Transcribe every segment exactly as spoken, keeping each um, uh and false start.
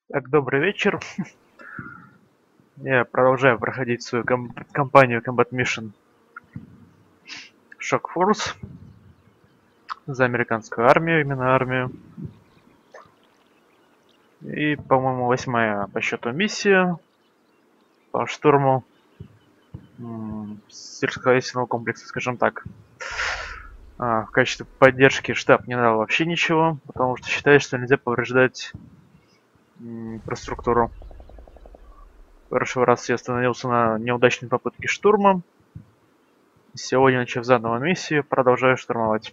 Так, добрый вечер. Я продолжаю проходить свою ком- кампанию Combat Mission Shock Force за американскую армию, именно армию. И, по-моему, восьмая по счету миссия по штурму м, сельскохозяйственного комплекса, скажем так. А, в качестве поддержки штаб не дал вообще ничего, потому что считает, что нельзя повреждать м, инфраструктуру. В прошлый раз я остановился на неудачной попытке штурма. Сегодня, начав заново миссию, продолжаю штурмовать.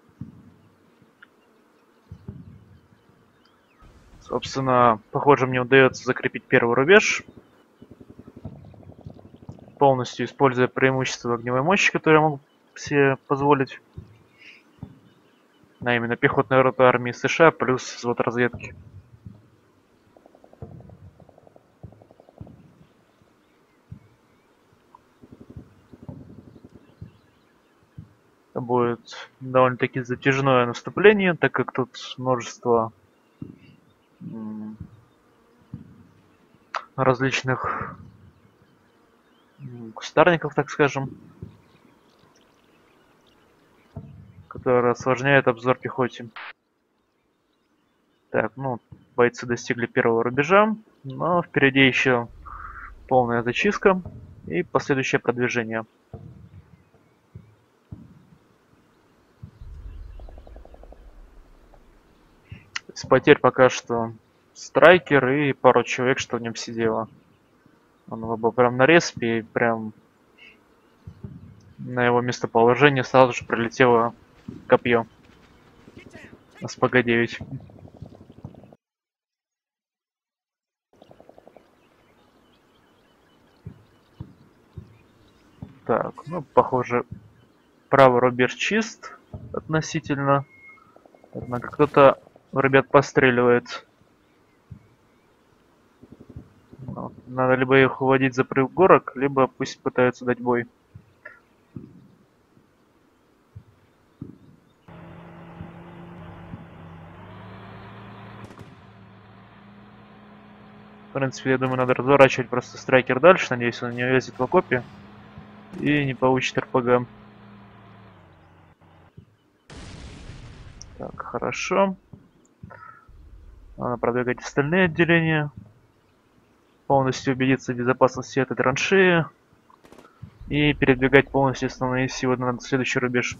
Собственно, похоже, мне удается закрепить первый рубеж, полностью используя преимущество огневой мощи, которое я могу себе позволить. А именно пехотная рота армии США плюс взвод разведки. Это будет довольно-таки затяжное наступление, так как тут множество м, различных м, кустарников, так скажем, которые осложняют обзор пехоте. Так, ну, бойцы достигли первого рубежа, но впереди еще полная зачистка и последующее продвижение. С потерь пока что страйкер и пару человек, что в нем сидело. Он был прям на респе, и прям на его местоположение сразу же прилетело копье. эс пэ гэ девять. Так, ну, похоже, правый рубеж чист относительно. Однако кто-то, ребят, постреливает. Ну, надо либо их уводить за пригорок, либо пусть пытаются дать бой. В принципе, я думаю, надо разворачивать просто страйкер дальше. Надеюсь, он не влезет в окопе и не получит эр пэ гэ. Так, хорошо. Надо продвигать остальные отделения. Полностью убедиться в безопасности этой траншеи. И передвигать полностью основные силы на следующий рубеж.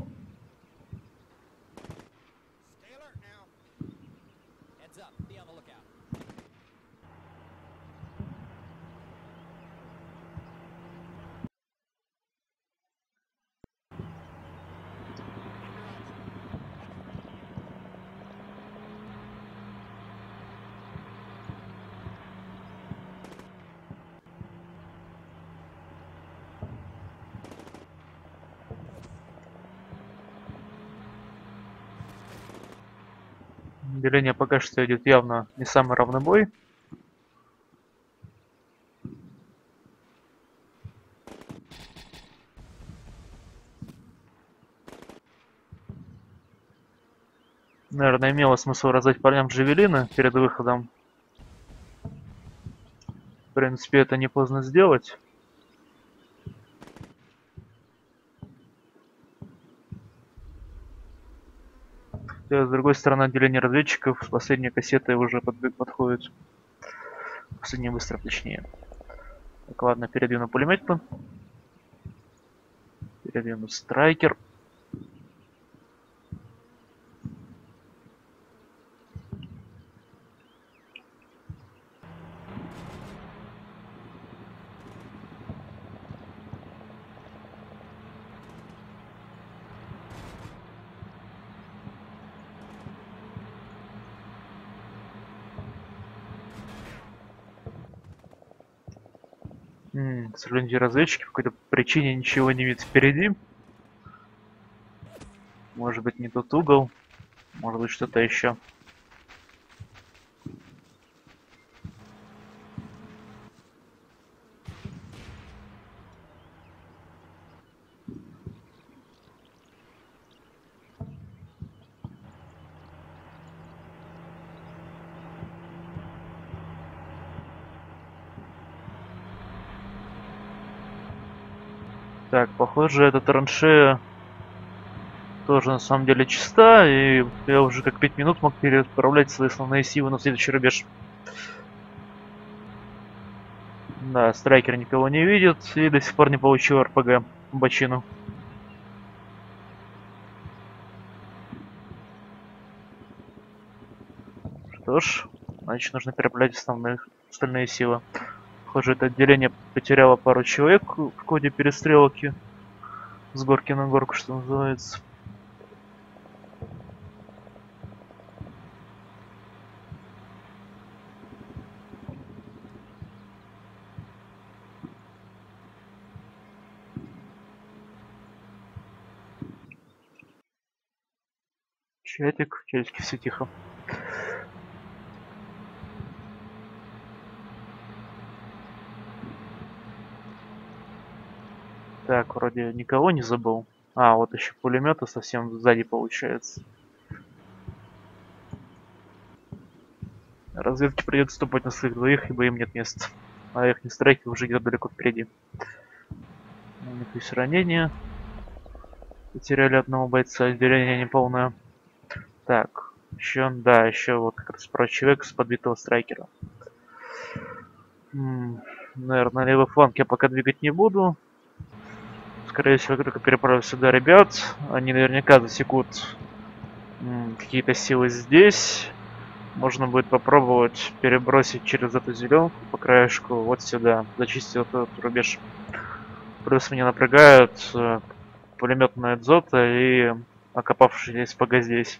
Деление пока что идет явно не самый равный бой. Наверное, имело смысл раздать парням джавелины перед выходом. В принципе, это не поздно сделать. Хотя, с другой стороны, отделение разведчиков с последней кассетой уже подбег подходит. Последний выстрел, точнее. Так, ладно, передвину пулемет-то. Передвину страйкер. М, к сожалению, разведчики по какой-то причине ничего не видят впереди. Может быть, не тот угол. Может быть, что-то еще. Так, похоже, эта траншея тоже на самом деле чиста, и я уже как пять минут мог переотправлять свои основные силы на следующий рубеж. Да, страйкер никого не видит и до сих пор не получил эр пэ гэ бочину. Что ж, значит нужно переправлять основных, остальные силы. Похоже, это отделение потеряло пару человек в ходе перестрелки с горки на горку, что называется. Чатик, в чатике все тихо. Так, вроде никого не забыл. А, вот еще пулеметы совсем сзади получается. Разведке придется ступать на своих двоих, ибо им нет места. А их не страйки уже где-то далеко впереди. У них есть ранения. Потеряли одного бойца, отделение неполное. Так, еще, да, еще вот как раз про человека с подбитого страйкера. М-м, наверное, на левый фланг я пока двигать не буду. Скорее всего, только переправлю сюда ребят. Они наверняка засекут какие-то силы здесь. Можно будет попробовать перебросить через эту зеленку по краешку вот сюда. Зачистить этот рубеж. Плюс меня напрягают э, пулеметная дзота и окопавшийся эс пэ гэ здесь.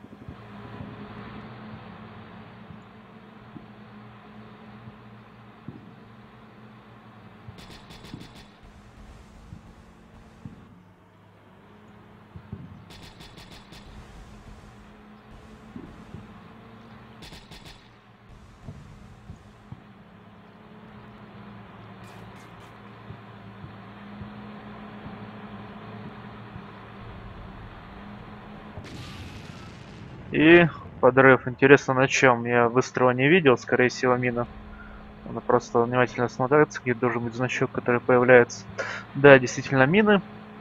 И подрыв. Интересно на чем? Я выстрела не видел, скорее всего мина. Надо просто внимательно смотреться, где должен быть значок, который появляется. Да, действительно мины.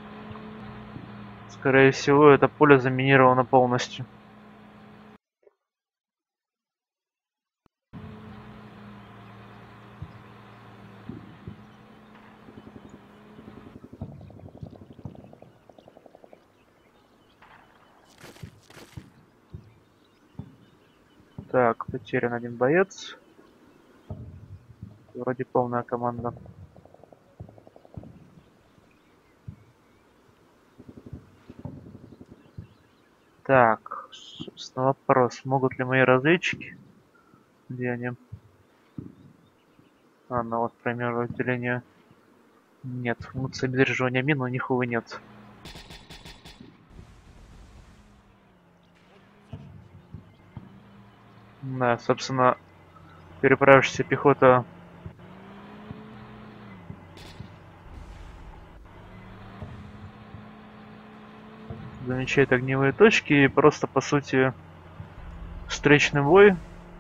Скорее всего, это поле заминировано полностью. Так, потерян один боец. Вроде полная команда. Так, собственно, вопрос. Могут ли мои разведчики? Где они? А, ну вот, пример отделения. Нет, функции обезвреживания мин у них, увы, нет. Да, собственно, переправившаяся пехота замечает огневые точки и просто, по сути, встречный бой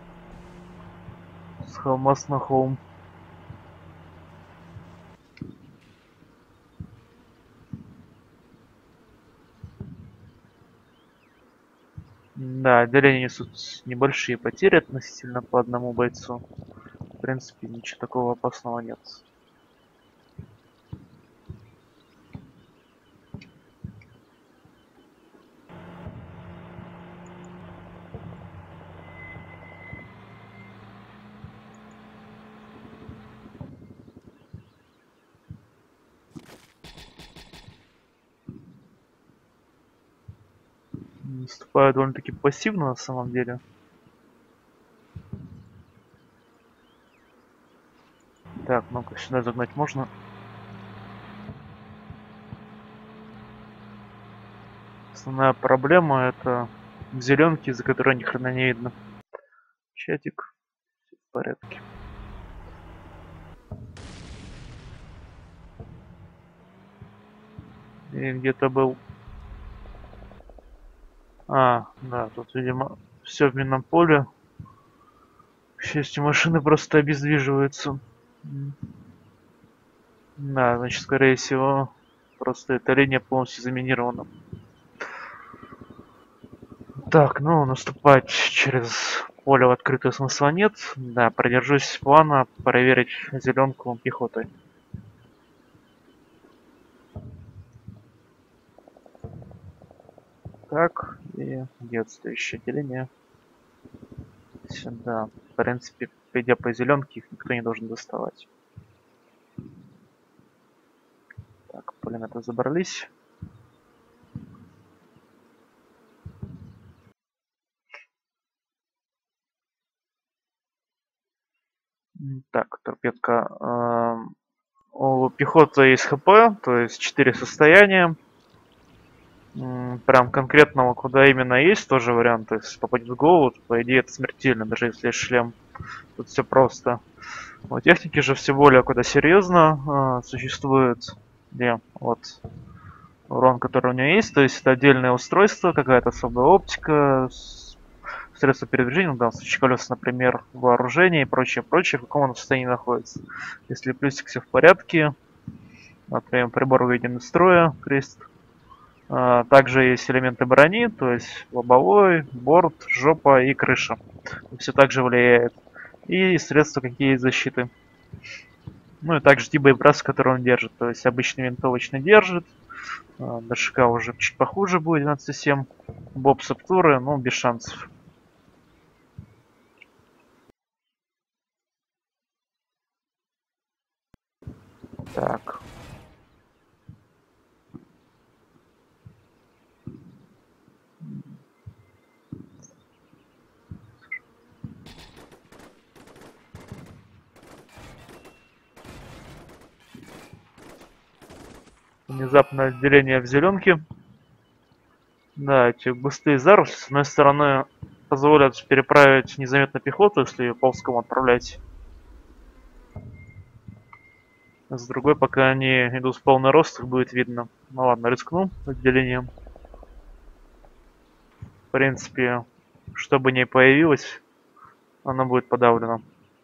с холма на холм. Да, отделения несут небольшие потери относительно по одному бойцу. В принципе, ничего такого опасного нет. Наступаю довольно-таки пассивно на самом деле. Так, ну-ка сюда загнать можно. Основная проблема это зеленки, за которые ни хрена не видно. Чатик, все в порядке. И где-то был. А, да, тут, видимо, все в минном поле. К счастью, машины просто обездвиживаются. Да, значит, скорее всего, Просто эта линия полностью заминирована. Так, ну наступать через поле в открытую смысла нет. Да, продержусь плана проверить зеленку пехотой. Так, и где следующее отделение? Сюда. В принципе, идя по зеленке, их никто не должен доставать. Так, пулеметы забрались. Так, торпедка. Э, у пехоты есть хп, то есть четыре состояния. М, Прям конкретного, куда именно есть, тоже вариант. То есть попадет в голову, то, по идее, это смертельно, даже если есть шлем. Тут все просто. У техники же все более куда серьезно э, существует. Где? Вот урон, который у нее есть. То есть это отдельное устройство, какая-то особая оптика, с- средства передвижения, ну, в данном случае колеса, например, вооружение и прочее, прочее, в каком оно состоянии находится. Если плюсик все в порядке, например, прибор выведен из строя, крест. А, также есть элементы брони, то есть лобовой, борт, жопа и крыша. Все также влияет. И средства какие защиты. Ну и также тип боеприпасов, который он держит. То есть обычный винтовочный держит. а, ДШК уже чуть похуже будет, двенадцать семь. Боб Саптуры, ну без шансов. Так. Внезапное отделение в зеленке. Да, эти густые заросли, с одной стороны, позволят переправить незаметно пехоту, если ее ползком отправлять. А с другой, пока они идут в полный рост, их будет видно. Ну ладно, рискну отделением. В принципе, что бы ни появилось, оно будет подавлено.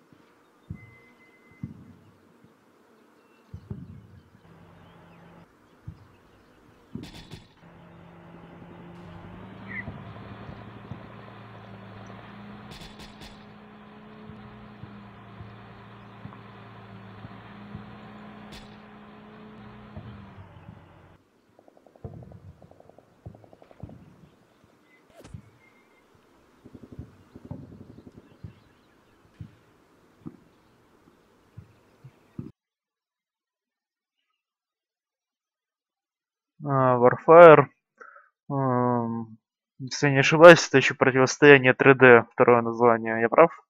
А, Warfire. эм, Если я не ошибаюсь, это еще противостояние три дэ, второе название. Я прав?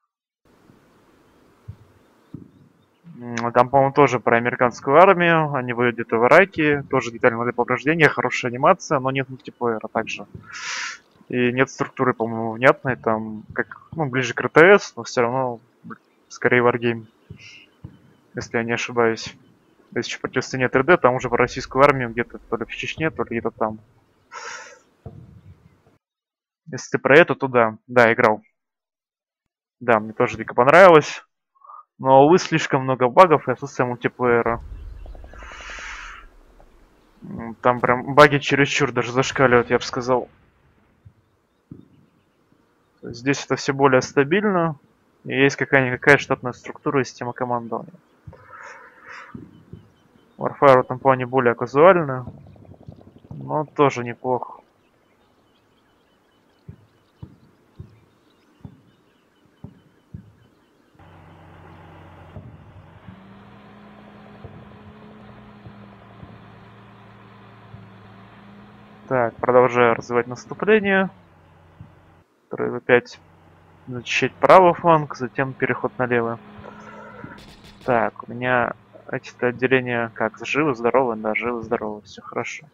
М, Там, по-моему, тоже про американскую армию. Они воюют где-то в Ираке. Тоже детальное повреждение, хорошая анимация, но нет мультиплеера также. И нет структуры, по-моему, внятной. Там, как, ну, ближе к эр тэ эс, но все равно скорее варгейм, если я не ошибаюсь. Есть еще противостояние три дэ, там уже про российскую армию где-то то ли в Чечне, то ли где-то там. Если ты про это, то да. Да, играл. Да, мне тоже дико понравилось. Но, увы, слишком много багов и отсутствие мультиплеера. М, Там прям баги чересчур даже зашкаливают, я бы сказал. То есть здесь это все более стабильно. И есть какая-никакая штатная структура и система командования. Warfare в этом плане более казуальная, но тоже неплохо. Так, продолжаю развивать наступление. Который опять защищать правый фланг, затем переход на левый. Так, у меня эти-то отделения как, живы, здоровы? Да, живы, здоровы, все хорошо.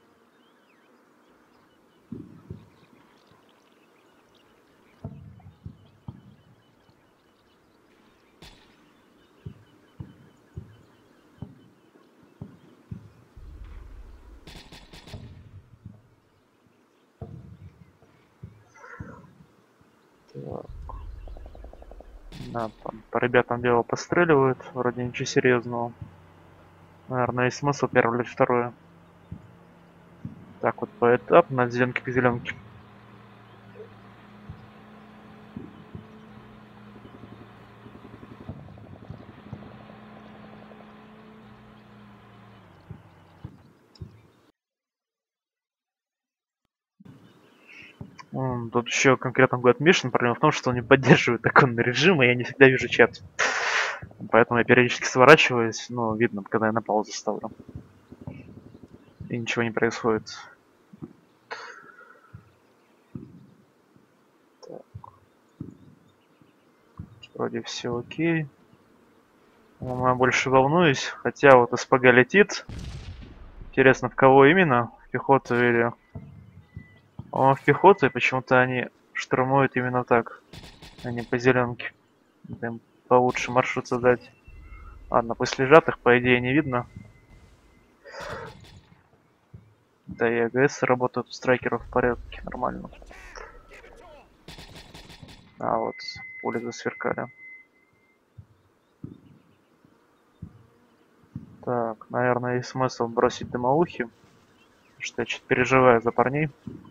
Так. Да, там по ребятам дело постреливают, вроде ничего серьезного. Наверное, есть смысл первое или второе. Так, вот поэтапно от зеленки к зеленке. М, Тут еще конкретно God Mission. Проблема в том, что он не поддерживает оконный режим, и я не всегда вижу чат. Поэтому я периодически сворачиваюсь, но видно, когда я на паузу ставлю. И ничего не происходит. Так, вроде все окей. Ну, я больше волнуюсь, хотя вот СПГ летит. Интересно, в кого именно? В пехоту или... О, в пехоту, и почему-то они штурмуют именно так, а не по зеленке. Надо им получше маршрут задать. Ладно, пусть лежат, их по идее не видно. Да и АГС работают у страйкеров в порядке, нормально. А вот, пули засверкали. Так, наверное, есть смысл бросить дымоухи, потому что я чуть переживаю за парней.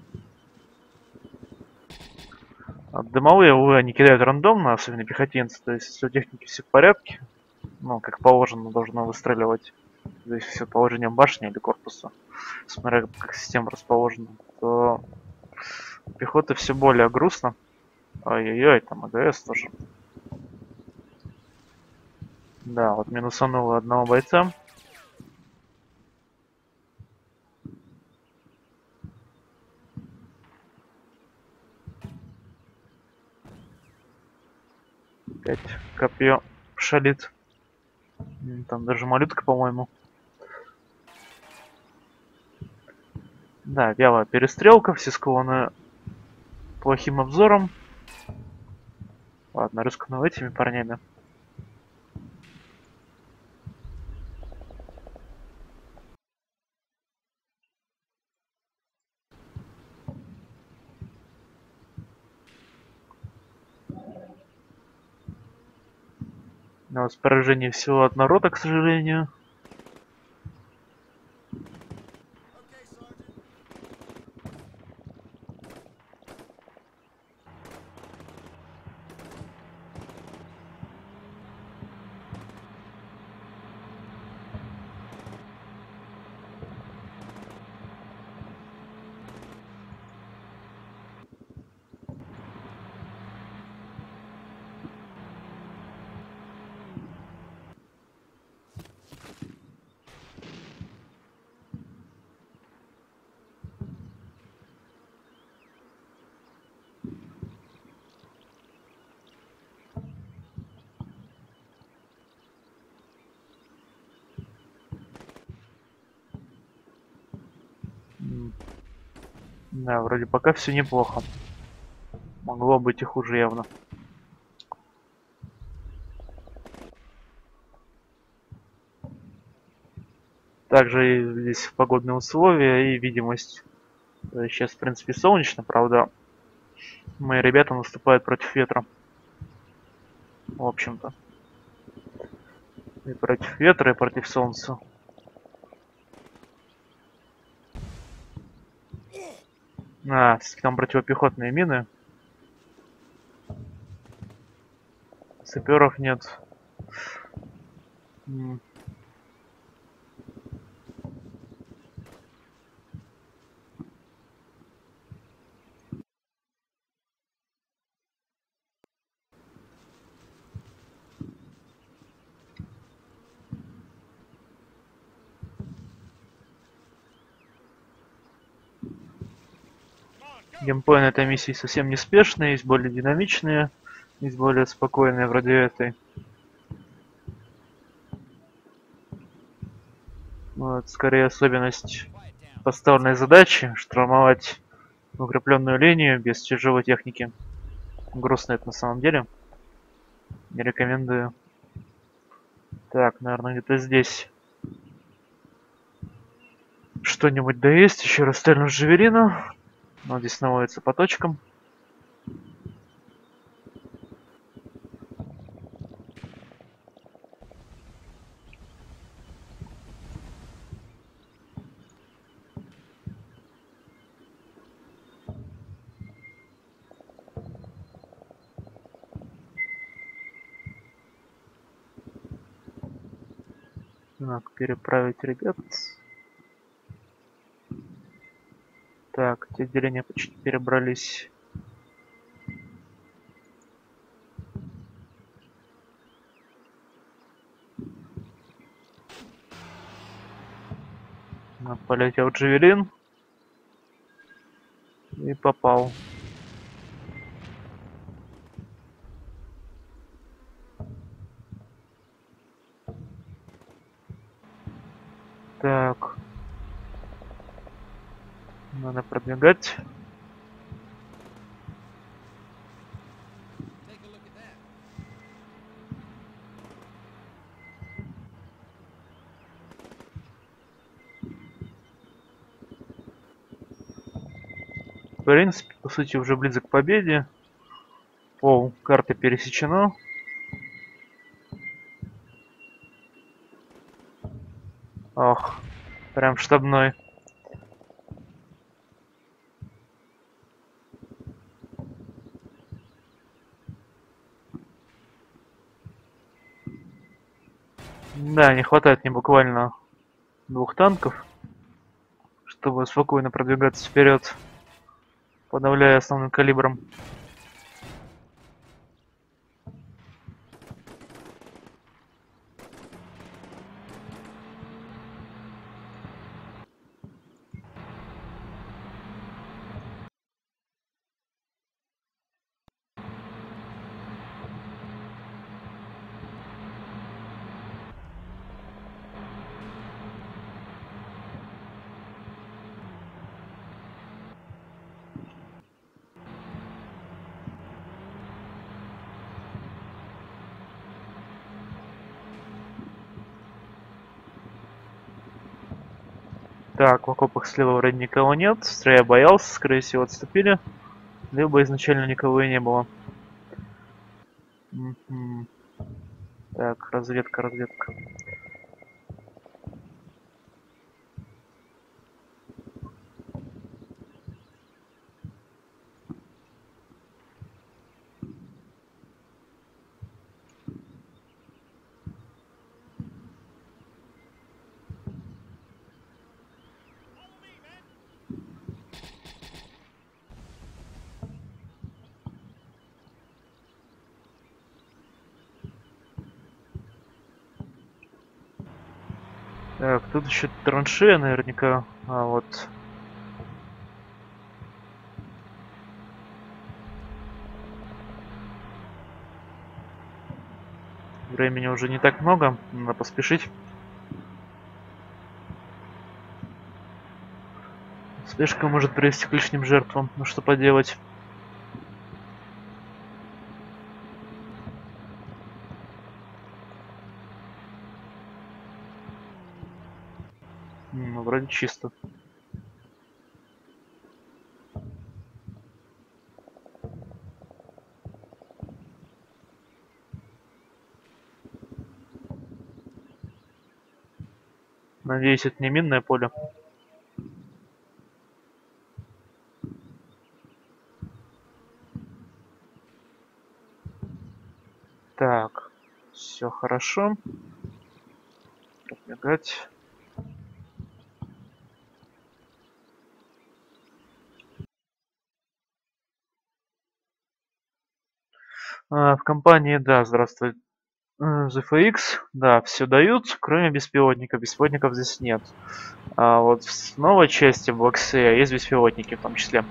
А дымовые, увы, они кидают рандомно, особенно пехотинцы, то есть если у техники все в порядке, ну, как положено, должно выстреливать, здесь все положением башни или корпуса, смотря как система расположена, то у пехоты все более грустно. Ой-ой-ой, там АГС тоже. Да, вот минусануло одного бойца. Опять копье шалит. Там даже малютка, по-моему. Да, вялая перестрелка, все скованы плохим обзором. Ладно, рискну этими парнями. На поражение всего одна рота, к сожалению. Да, вроде пока все неплохо. Могло быть и хуже явно. Также и здесь погодные условия и видимость. Сейчас, в принципе, солнечно, правда. Мои ребята наступают против ветра. В общем-то. И против ветра, и против солнца. А, все-таки там противопехотные мины. Саперов нет. М. Геймплей на этой миссии совсем неспешный, есть более динамичные, есть более спокойные, вроде этой. Вот, скорее особенность поставленной задачи штурмовать укрепленную линию без тяжелой техники. Грустно это на самом деле. Не рекомендую. Так, наверное, где-то здесь что-нибудь да есть. Еще раз стрельну с Джавелина. Вот здесь наводится по точкам. Так, переправить ребят. Так, эти отделения почти перебрались. Полетел джавелин. И попал. Так. Надо продвигать. В принципе, по сути, уже близок к победе. О, карта пересечена. Ох, прям штабной. Да, не хватает мне буквально двух танков, чтобы спокойно продвигаться вперед, подавляя основным калибром. Так, в окопах слева вроде никого нет. Я боялся, скорее всего, отступили. Либо изначально никого и не было. М-м. Так, разведка, разведка. Так, тут еще траншея наверняка. А вот. Времени уже не так много, надо поспешить. Спешка может привести к лишним жертвам, ну что поделать. Ну, вроде чисто. Надеюсь, это не минное поле. Так, все хорошо. Пробегать. А, в компании, да, здравствуй. зэ эф икс, да, все дают, кроме беспилотника. Беспилотников здесь нет. А вот в новой части Black Sea есть беспилотники в том числе.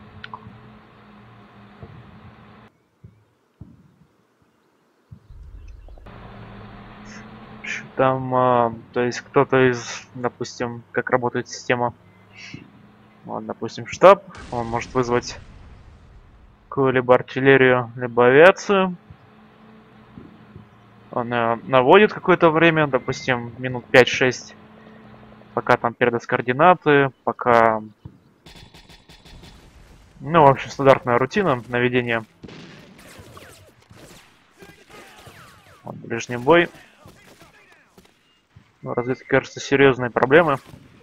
Там, а, то есть кто-то из, допустим, как работает система, вот, допустим, штаб, он может вызвать какую-либо артиллерию, либо авиацию. Он э, наводит какое-то время, допустим, минут пять-шесть, пока там передаст координаты, пока... Ну, в общем, стандартная рутина наведения. Вот, ближний бой. У разведки, кажется, серьезные проблемы.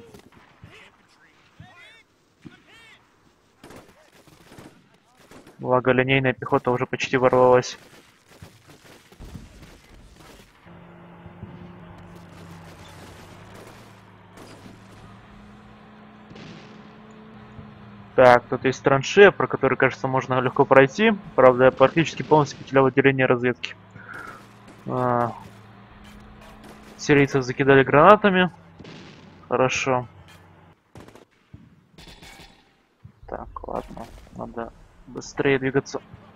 Благо, линейная пехота уже почти ворвалась. Так, тут есть траншея, про которую, кажется, можно легко пройти. Правда, я практически полностью потерял отделение разведки. А, сирийцев закидали гранатами. Хорошо. Так, ладно. Надо быстрее двигаться.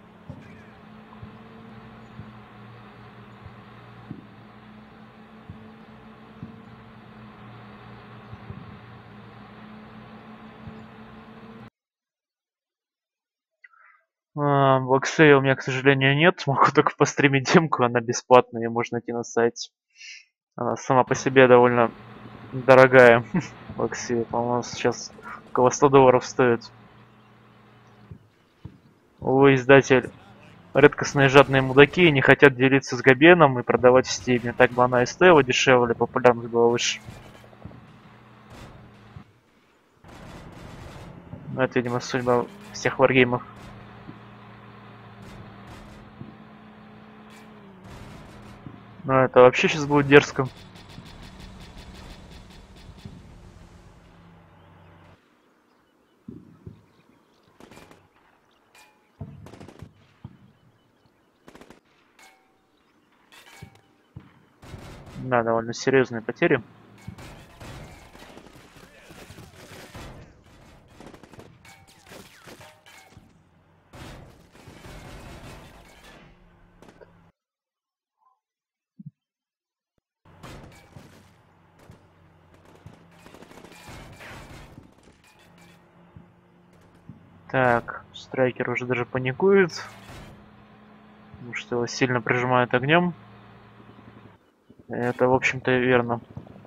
А, Боксея у меня, к сожалению, нет. Могу только постримить демку, она бесплатная, ее можно найти на сайте. Она сама по себе довольно дорогая. Боксея, по-моему, сейчас около ста долларов стоит. Увы, издатель редкостные жадные мудаки не хотят делиться с Габеном и продавать в Стиме. Так бы она и стоила дешевле, популярность была выше. Но это, видимо, судьба всех варгеймов. Но это вообще сейчас будет дерзко. Да, довольно серьезные потери. Так, страйкер уже даже паникует, потому что его сильно прижимают огнем. Это, в общем-то, и верно.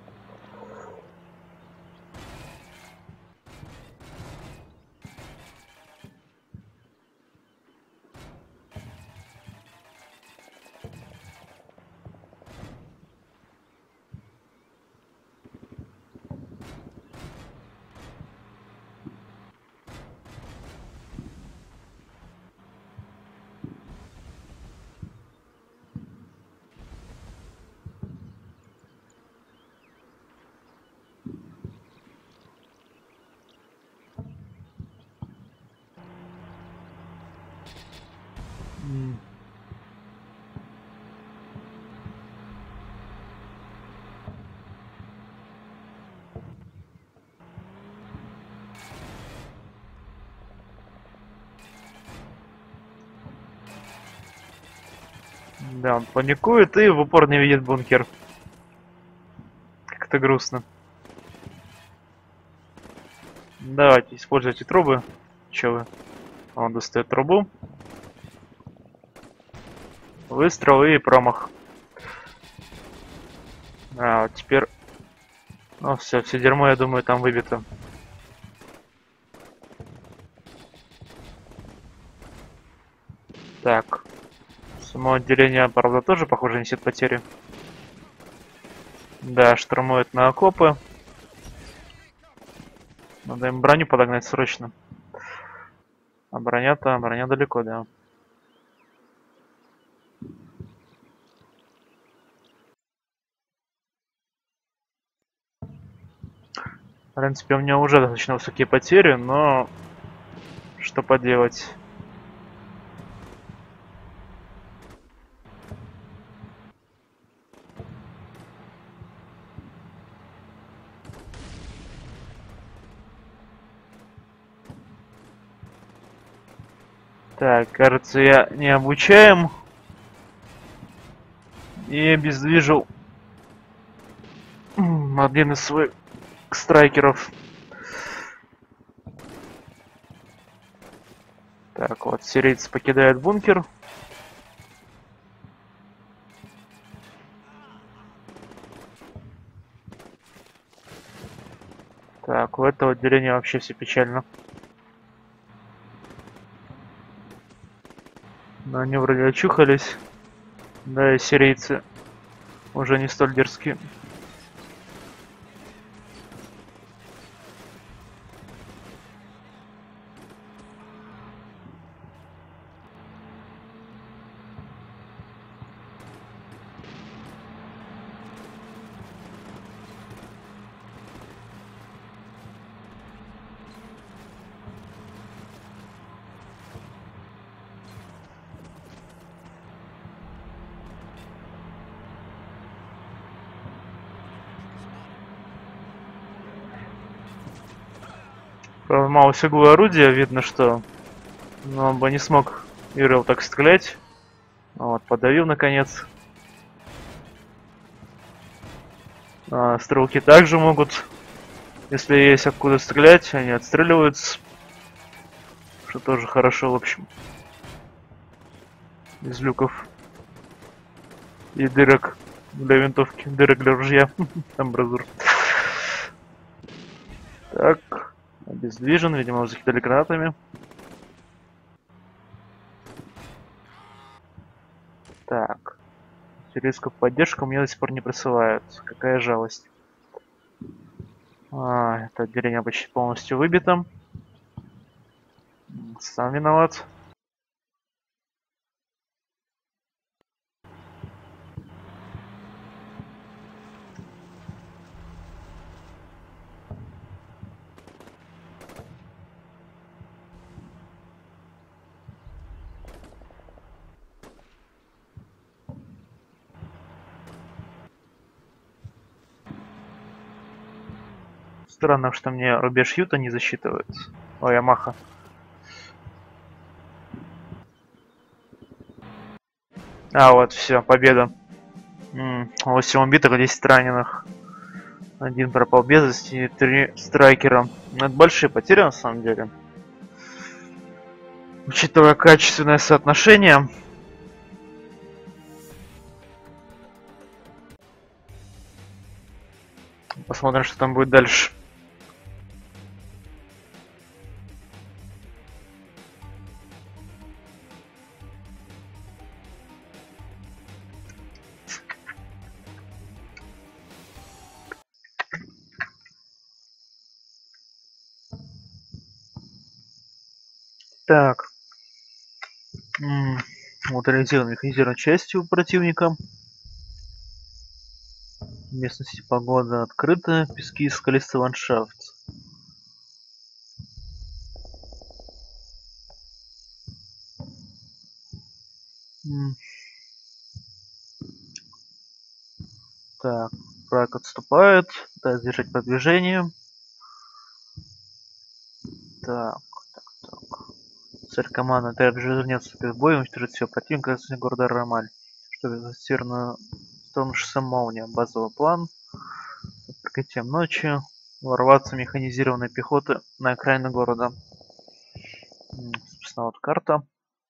Да, он паникует и в упор не видит бункер. Как-то грустно. Давайте используйте трубы. Че вы? Он достает трубу. Выстрел и промах. А, вот теперь... Ну все, все дерьмо, я думаю, там выбито. Так. Само отделение, правда, тоже, похоже, несет потери. Да, штурмует на окопы. Надо им броню подогнать срочно. А броня-то, броня далеко, да. В принципе, у меня уже достаточно высокие потери, но что поделать. Так, кажется, я не обучаем. И обездвижил один из своих страйкеров. Так, вот, сирийцы покидают бункер. Так, у этого отделения вообще все печально. Но они вроде очухались. Да, и сирийцы уже не столь дерзкие. Правда, мало всего орудия, видно, что но он бы не смог Ирел так стрелять. Вот, подавил наконец. А, стрелки также могут, если есть откуда стрелять, они отстреливаются. Что тоже хорошо, в общем. Из люков. И дырок для винтовки, дырок для ружья. Амбразур. Так, обездвижен, видимо, его закидали гранатами. Так. Сирийскую поддержку мне до сих пор не присылают. Какая жалость. А, это отделение почти полностью выбито. Сам виноват. Странно, что мне рубеж Юта не засчитывает. Ой, Ямаха. А, вот, все, победа. восемь убитых, десять раненых. Один пропал без вести, три страйкера. Это большие потери на самом деле. Учитывая качественное соотношение. Посмотрим, что там будет дальше. Так. Модернизированной механизированной частью противника. В местности погода открытая, пески и скалистый ландшафт. Так, враг отступает, пытается держать по движению. Так, так, так. Цель команды также нет в бой, уничтожить все противника с города Рамаль. Чтобы засир на сторону шоссе Молния. Базовый план. Под прикрытием ночи. Ворваться механизированной пехоты на окраины города. Собственно, вот карта.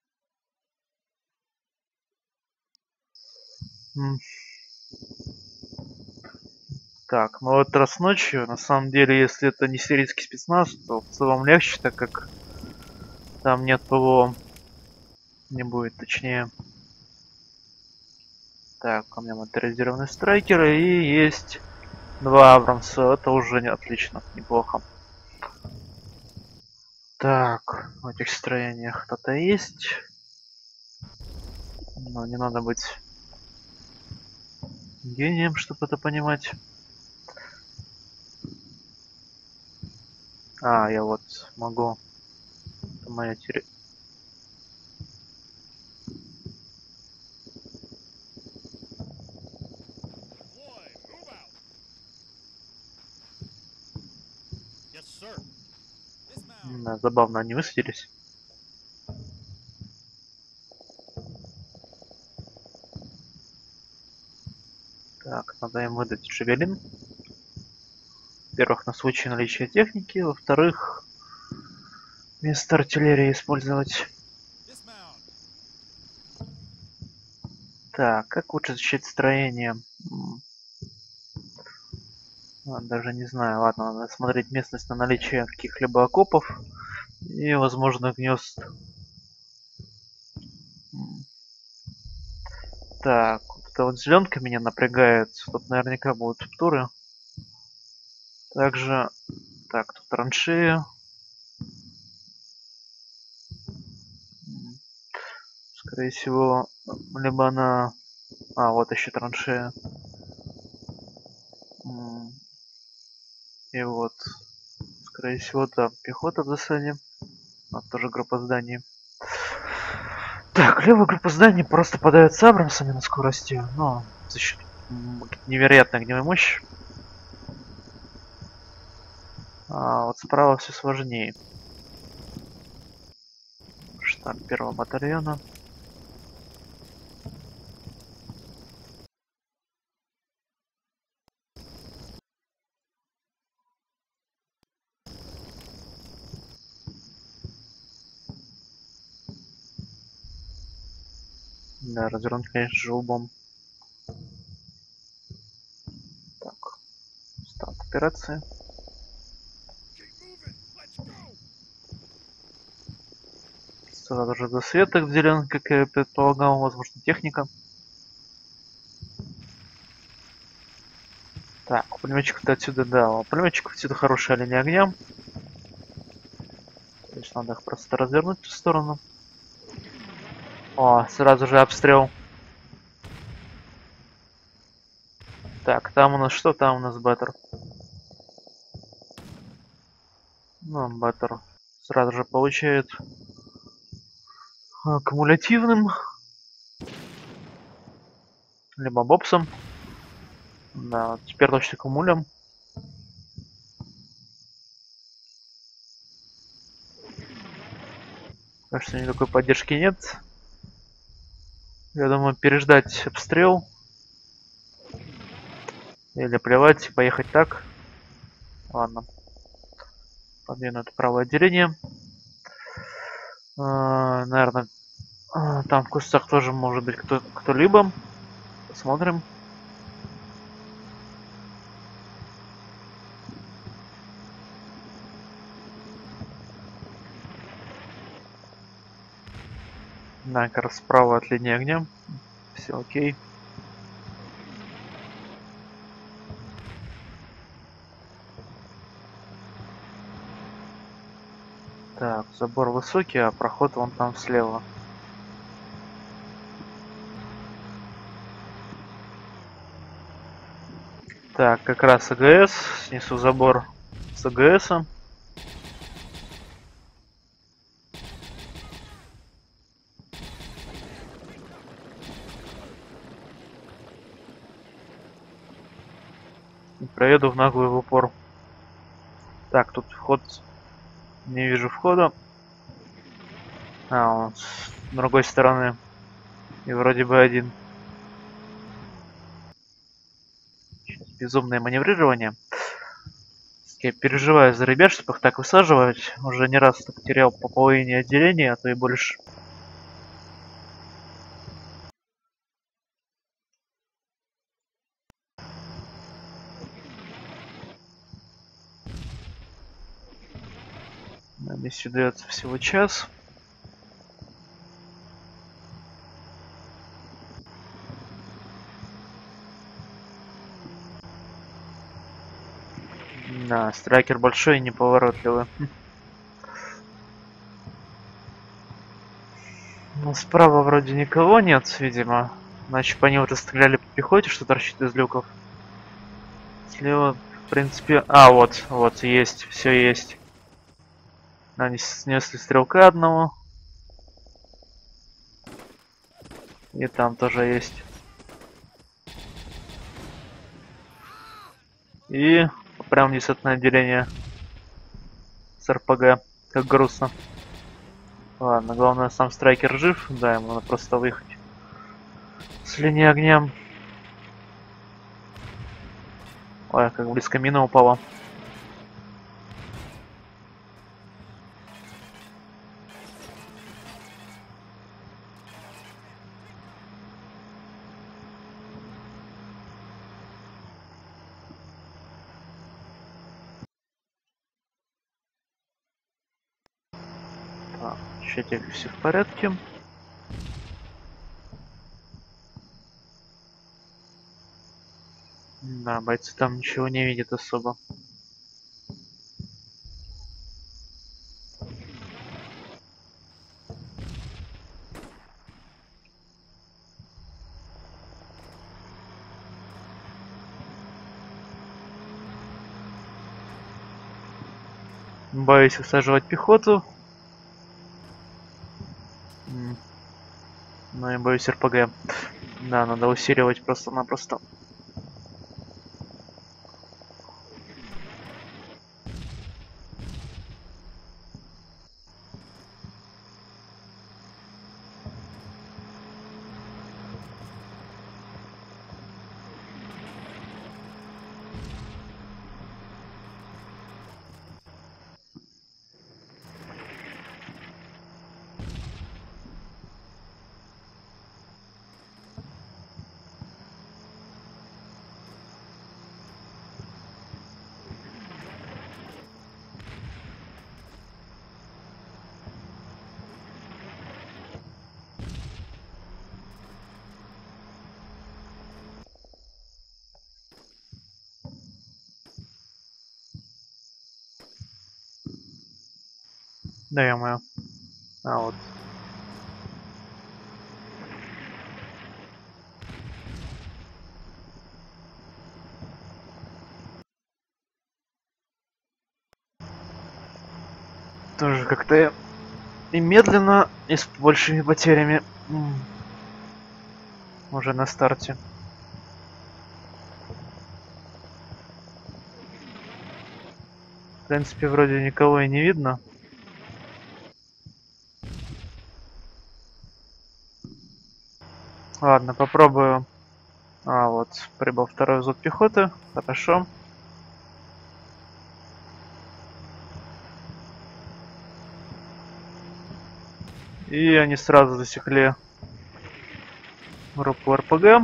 Так, ну вот раз ночью, на самом деле, если это не сирийский спецназ, то в целом легче, так как там нет ПВО. Не будет, точнее. Так, у меня моторизированные страйкеры и есть два Абрамса. Это уже не отлично, неплохо. Так, в этих строениях кто-то есть. Но не надо быть гением, чтобы это понимать. А, я вот могу. Это моя территория. Да, забавно, они высадились. Так, надо им выдать джавелин. Во-первых, на случай наличия техники, во-вторых, вместо артиллерии использовать. Так, как лучше защитить строение? Даже не знаю. Ладно, надо смотреть местность на наличие каких-либо окопов и, возможно, гнезд. Так, вот эта вот зеленка меня напрягает. Тут наверняка будут туры. Также, так, тут траншеи. Скорее всего, либо она... А, вот еще траншея. И вот, скорее всего, там пехота в засаде. А тоже группа зданий. Так, левая группа зданий просто подает с Абрамсами на скорости. Но за счет невероятной огневой мощи. А вот справа все сложнее. Штаб первого батальона. Да, развернуть, конечно же, лбом. Так, старт операции. Сразу же до света отделен, как я предполагал, возможно, техника. Так, у пулеметчиков-то отсюда, да, у пулеметчиков отсюда хорошая линия огня. То есть надо их просто развернуть в ту сторону. О, сразу же обстрел. Так, там у нас что? Там у нас баттер. Ну, баттер сразу же получает кумулятивным. Либо бобсом. Да, теперь точно кумулем. Кажется, никакой поддержки нет. Я думаю, переждать обстрел. Или плевать, поехать так. Ладно. Подвину это правое отделение. А, наверное, а, там в кустах тоже может быть кто- кто-либо. Посмотрим. Да, как раз справа от линии огня. Все окей. Так, забор высокий, а проход вон там слева. Так, как раз АГС. Снесу забор с АГСом. И проеду в наглую в упор. Так, тут вход. Не вижу входа. А, он с другой стороны. И вроде бы один. Сейчас безумное маневрирование. Я переживаю за ребят, чтобы их так высаживать. Уже не раз потерял по половине отделения, а то и больше. На миссию дается всего час. Да, страйкер большой и неповоротливый. Ну, справа вроде никого нет, видимо. Иначе по ним уже стреляли по пехоте, что торчит из люков. Слева, в принципе... А, вот, вот, есть, все есть. Они снесли стрелка одного. И там тоже есть. И прям десятое отделение с РПГ. Как грустно. Ладно, главное, сам страйкер жив. Да, ему надо просто выехать с линии огня. Ой, как близко мина упала. Так, щитик все в порядке. Да, бойцы там ничего не видят особо. Боюсь высаживать пехоту. М. Ну и боюсь РПГ. Да, надо усиливать просто-напросто. Да, ё-моё. А, вот. Тоже как-то и медленно, и с большими потерями. М. Уже на старте. В принципе, вроде никого и не видно. Ладно, попробую. А, вот, прибыл второй взвод пехоты. Хорошо. И они сразу засекли группу эр пэ гэ.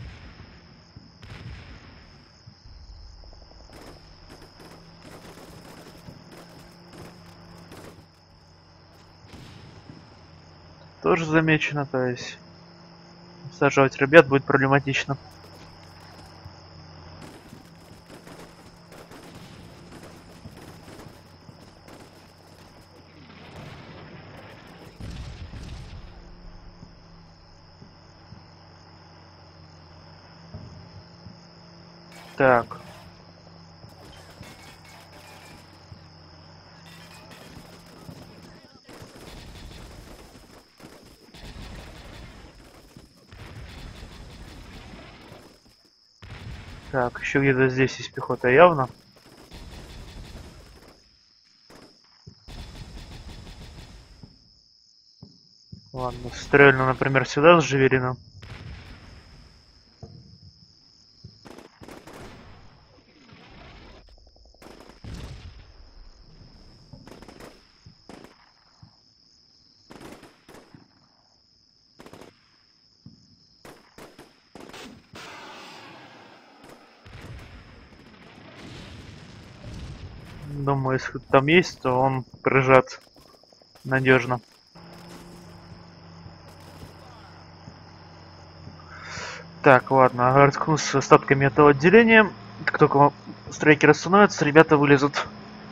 Тоже замечено, то есть саживать ребят будет проблематично. Так. Так, еще где-то здесь есть пехота явно. Ладно, стрельну, например, сюда с Жаверина. Думаю, если там есть, то он прижат надежно. Так, ладно, рискну с остатками этого отделения. Как только страйкеры становятся, ребята вылезут.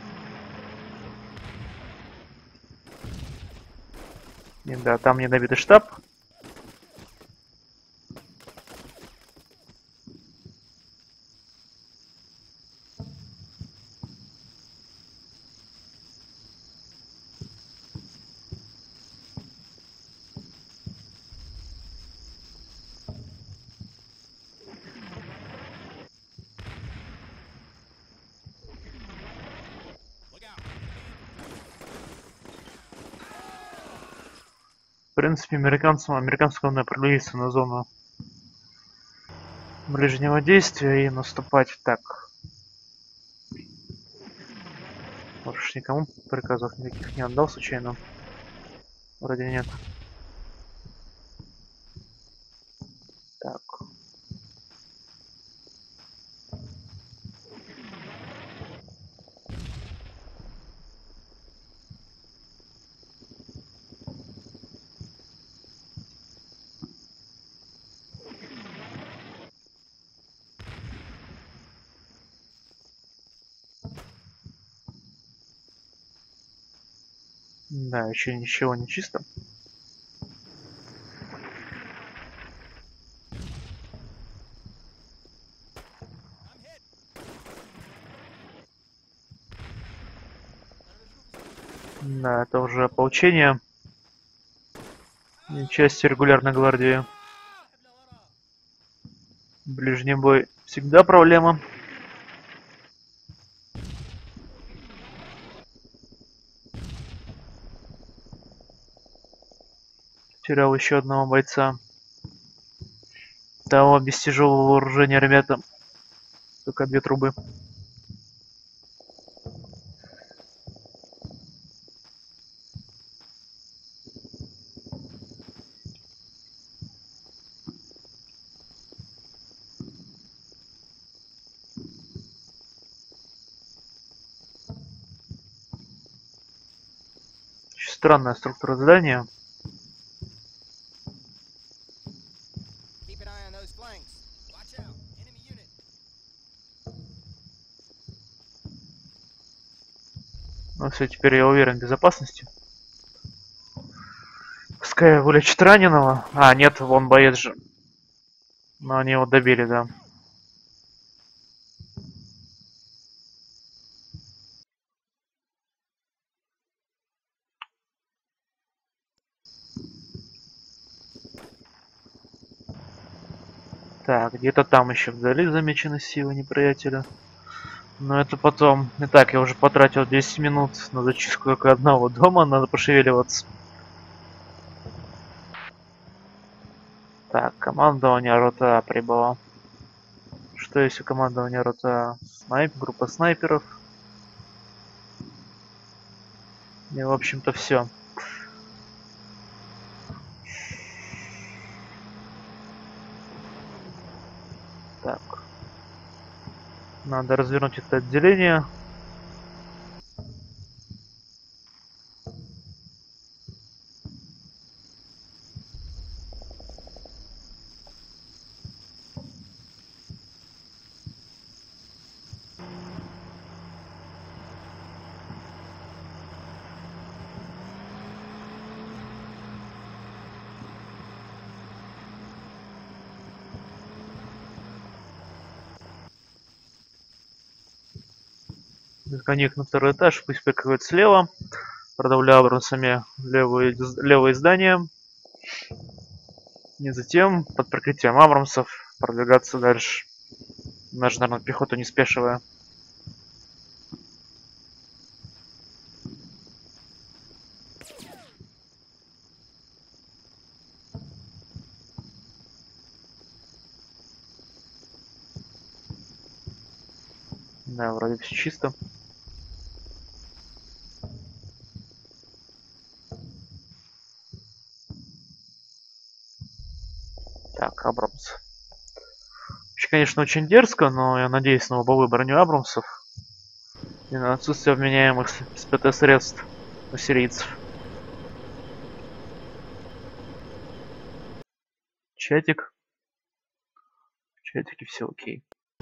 И да, там недобитый штаб. В принципе, американцам, американцам надо продвигаться на зону ближнего действия и наступать так. Больше никому приказов никаких не отдал случайно. Вроде нет. Так. Да, еще ничего не чисто. Да, это уже ополчение. И части регулярной гвардии. Ближний бой всегда проблема. Терял еще одного бойца. Того без тяжелого вооружения, ребята. Только две трубы. Странная структура здания. Ну все, теперь я уверен в безопасности. Пускай вылечит раненого. А, нет, вон боец же. Но они его добили, да. Так, где-то там еще вдали замечены силы неприятеля. Но это потом. Итак, я уже потратил десять минут на зачистку только одного дома, надо пошевеливаться. Так, командование рота прибыло. Что есть у командования рота? Снайп, группа снайперов. И, в общем-то, все. Так. Надо развернуть это отделение. Конек на второй этаж, пусть прикрывает слева. Продавляю абрамсами левые, левые здания. И затем, под прикрытием абрамсов, продвигаться дальше. Даже, наверное, пехоту не спешивая. Да, вроде все чисто. Так, Абрамс. Вообще, конечно, очень дерзко, но я надеюсь на лобовую броню Абрамсов и на отсутствие вменяемых спецсредств у сирийцев. Чатик. В чатике все окей.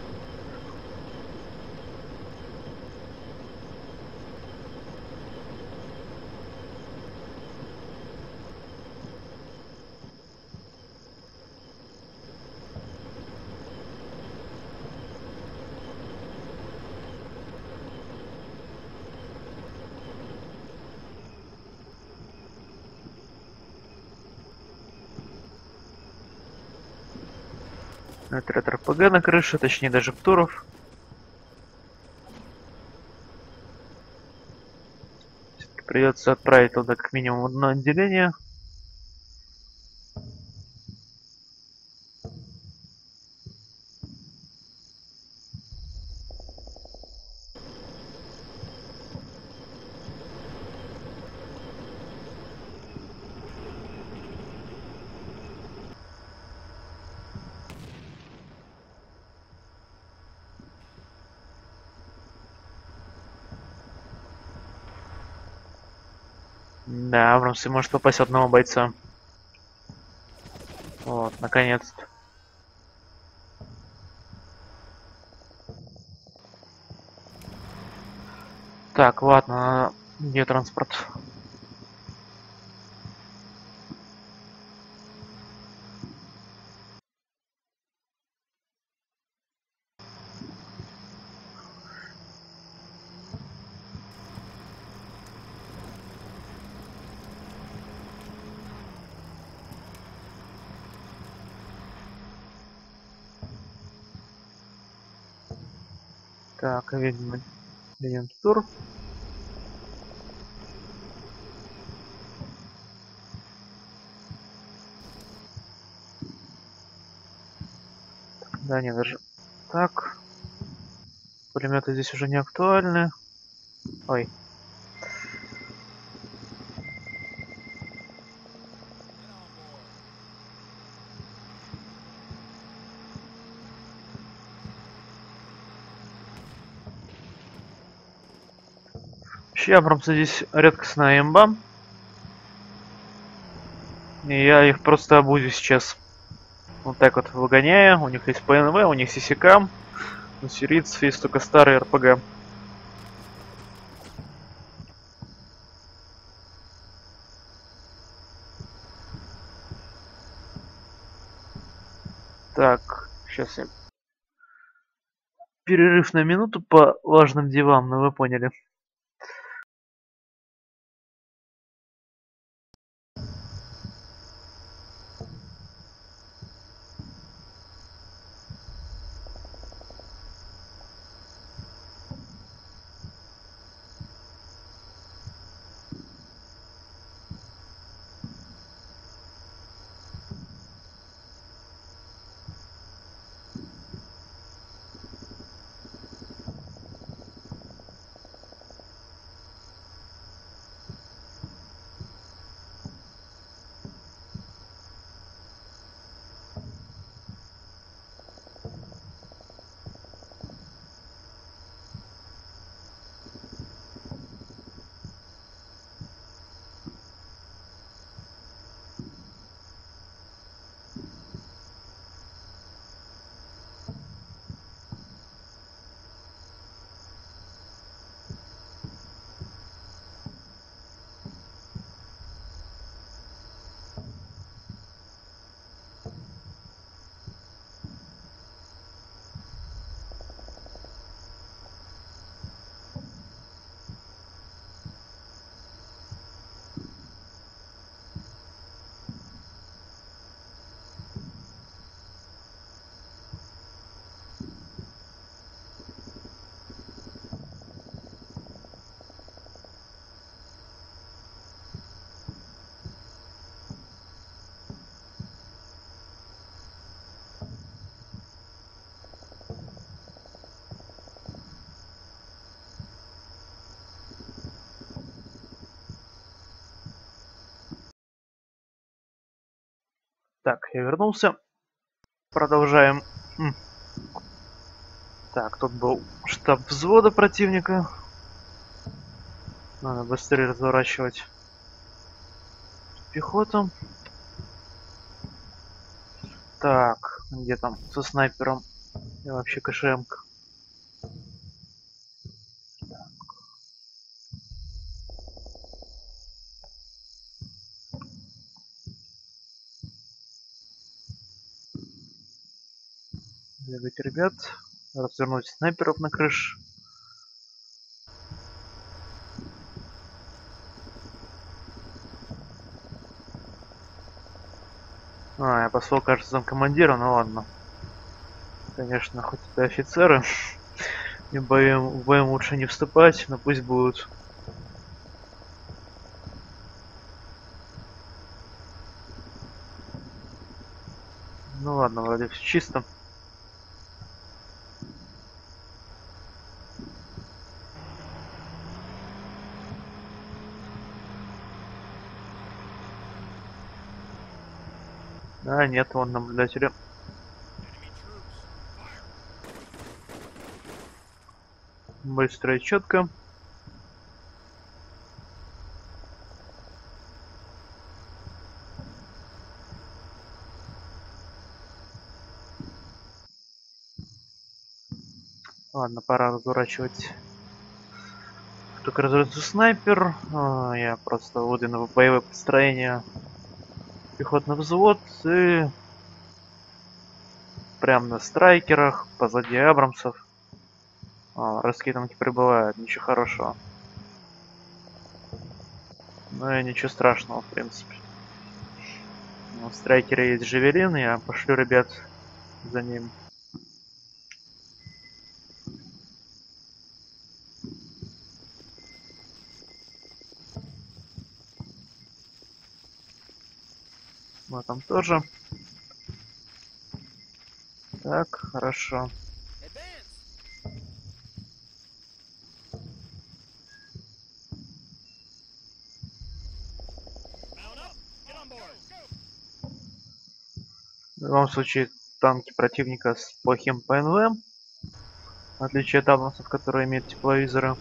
Это РПГ на крыше, точнее даже ПТУРов. Придется отправить туда как минимум одно отделение. Да, Абрамс может попасть одного бойца. Вот, наконец-то. Так, ладно, где транспорт? Так, видимо, видим тур. Да, не даже так. Пулеметы здесь уже не актуальны. Ой. Вообще, Абрамсы здесь редкостная имба. И я их просто обузю сейчас. Вот так вот выгоняя. У них есть ПНВ, у них ССК. У сирийцев есть только старый РПГ. сейчас я перерыв на минуту по важным делам, но вы поняли. Так, я вернулся. Продолжаем. М. Так, тут был штаб взвода противника. Надо быстрее разворачивать пехоту. Так, где там со снайпером? И вообще КШМ-ка. Бегать, ребят. Развернуть снайперов на крыше. А, я послал, кажется, замкомандира, ну ладно. Конечно, хоть это офицеры. И в боем, в боем лучше не вступать, но пусть будут. Ну ладно, вроде все чисто. А, нет, вон наблюдатели. Быстро и четко. Ладно, пора разворачивать. Только развернулся снайпер. А, я просто выдвину боевое построение. Пехотный взвод и прям на страйкерах, позади абрамсов. А, русские танки прибывают, ничего хорошего. Ну и ничего страшного, в принципе. У страйкера есть Джавелин, я пошлю ребят за ним. Вот там тоже. Так, хорошо. В любом случае, танки противника с плохим ПНВ, в отличие от абрамсов, которые имеют тепловизоры.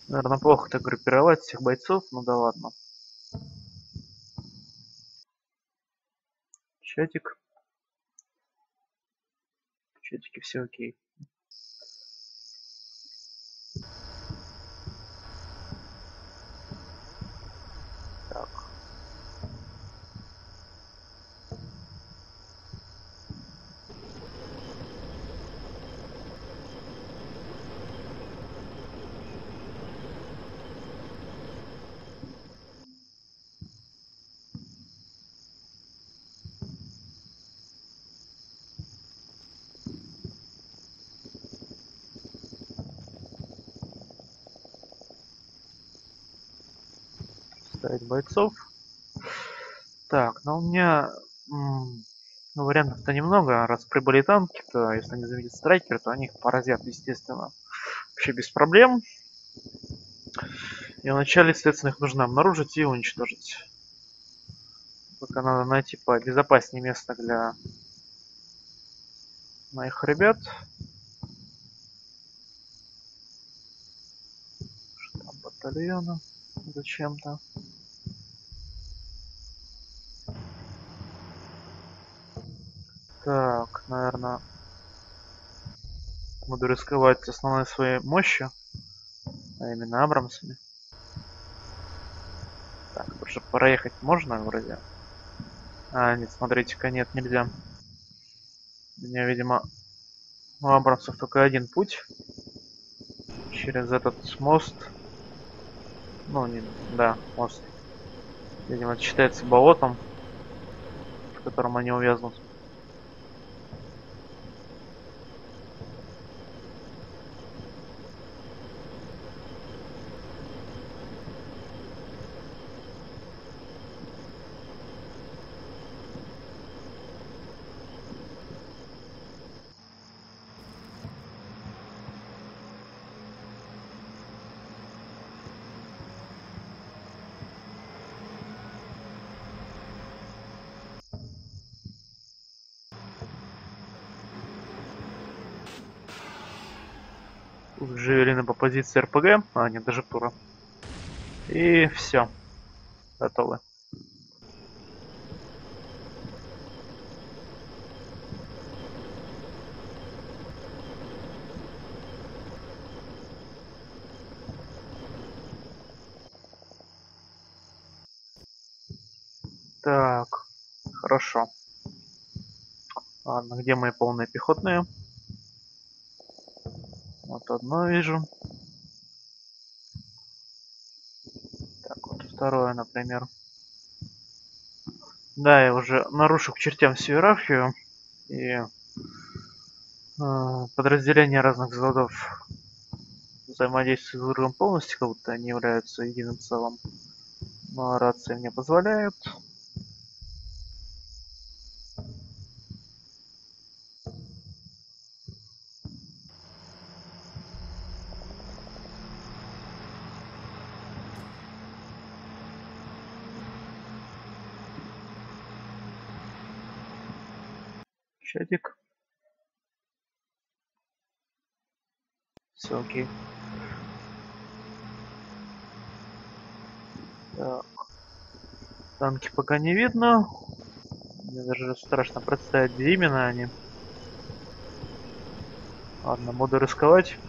Наверное, плохо так группировать всех бойцов, ну да ладно. Чатик. В чатике все окей. Так. Ставить бойцов. Так, ну у меня м, ну, вариантов-то немного. Раз прибыли танки, то если они заметят страйкер, то они их поразят, естественно. Вообще без проблем. И вначале, естественно, их нужно обнаружить и уничтожить. Пока надо найти побезопаснее место для моих ребят. Штаб батальона зачем-то. Так, наверное, буду рисковать основной своей мощью, а именно Абрамсами. Так, уже проехать можно вроде. А, нет, смотрите-ка, нет, нельзя. У меня, видимо, у Абрамсов только один путь. Через этот мост. Ну, не, да, мост. Видимо, это считается болотом, в котором они увязнут. Джавелины по позиции РПГ. А, нет, даже тура. И все. Готовы. Так, хорошо. Ладно, где мои полные пехотные? Вот одно вижу. Так, вот второе, например. Да, я уже нарушу к чертям всю иерархию. И э, подразделения разных взводов взаимодействуют друг с другом полностью, как будто они являются единым целым. Но рации мне позволяют. Чатик. Все окей. Так. Танки пока не видно. Мне даже страшно представить, где именно они. Ладно, буду рисковать.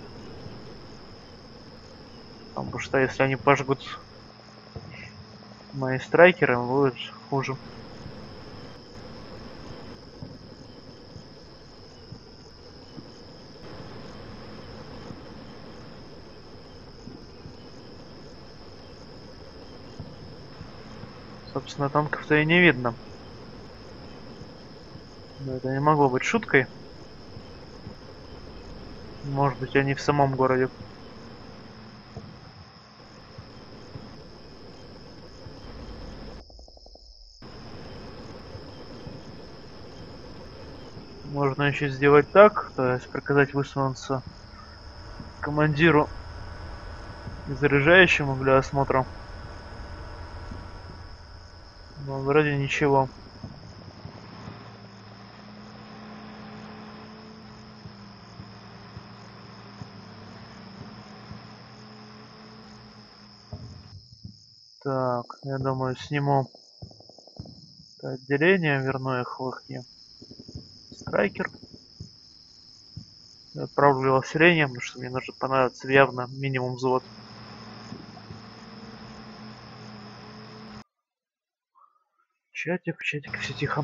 Потому что если они пожгут мои страйкеры, будет хуже. Собственно, танков-то и не видно. Но это не могло быть шуткой. Может быть, они в самом городе. Можно еще сделать так, то есть приказать высунуться командиру и заряжающему для осмотра. Но вроде ничего. Так, я думаю, сниму это отделение, верну их в их страйкер. Я отправлю его в селение, потому что мне нужно понадобится явно минимум взвод. Чатик, чатик, все тихо.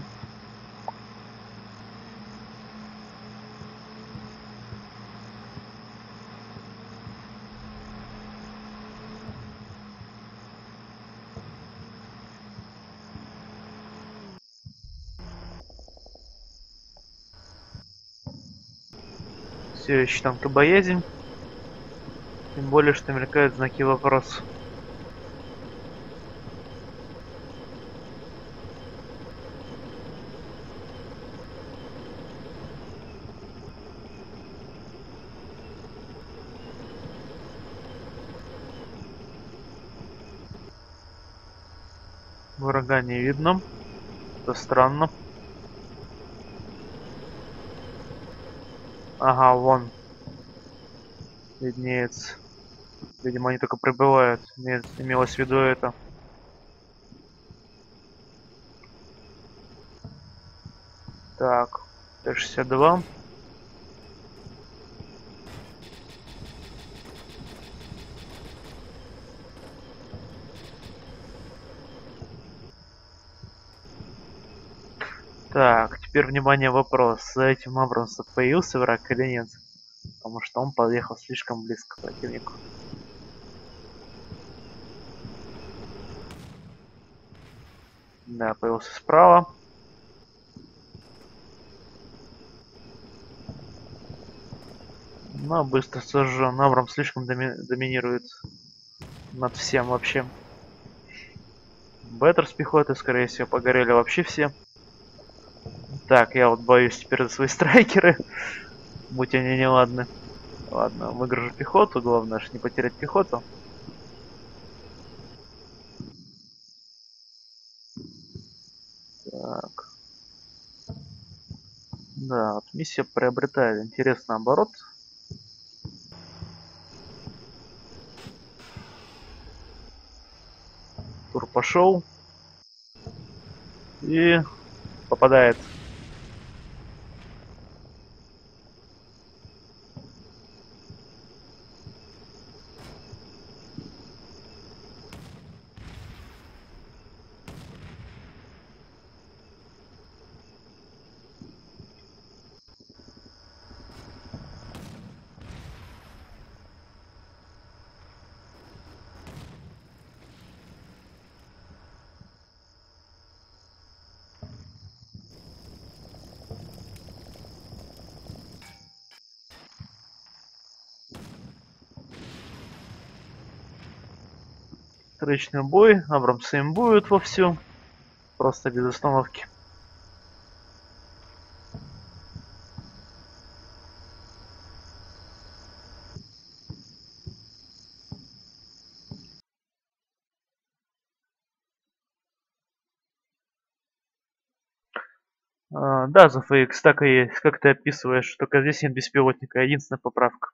Все еще там боязнь. Тем более, что мелькают знаки вопроса. Врага не видно. Это странно. Ага, вон. Виднеется. Видимо, они только прибывают. Имелось в виду это. Так, Т шестьдесят два. Так, теперь внимание, вопрос. За этим Абрамсом появился враг или нет? Потому что он подъехал слишком близко к противнику. Да, появился справа. Но быстро сожжен. Абрам слишком доми доминирует над всем вообще. Беттер с пехотой, скорее всего, погорели вообще все. Так, я вот боюсь теперь за свои страйкеры. Будь они неладны. Ладно, выгружу пехоту. Главное, аж не потерять пехоту. Так. Да, вот миссия приобретает интересный оборот. Тур пошел. И попадает. Встречный бой. Абрамсы им будет вовсю. Просто без остановки. А, да, за эф икс так и есть. Как ты описываешь, только здесь нет беспилотника. Единственная поправка.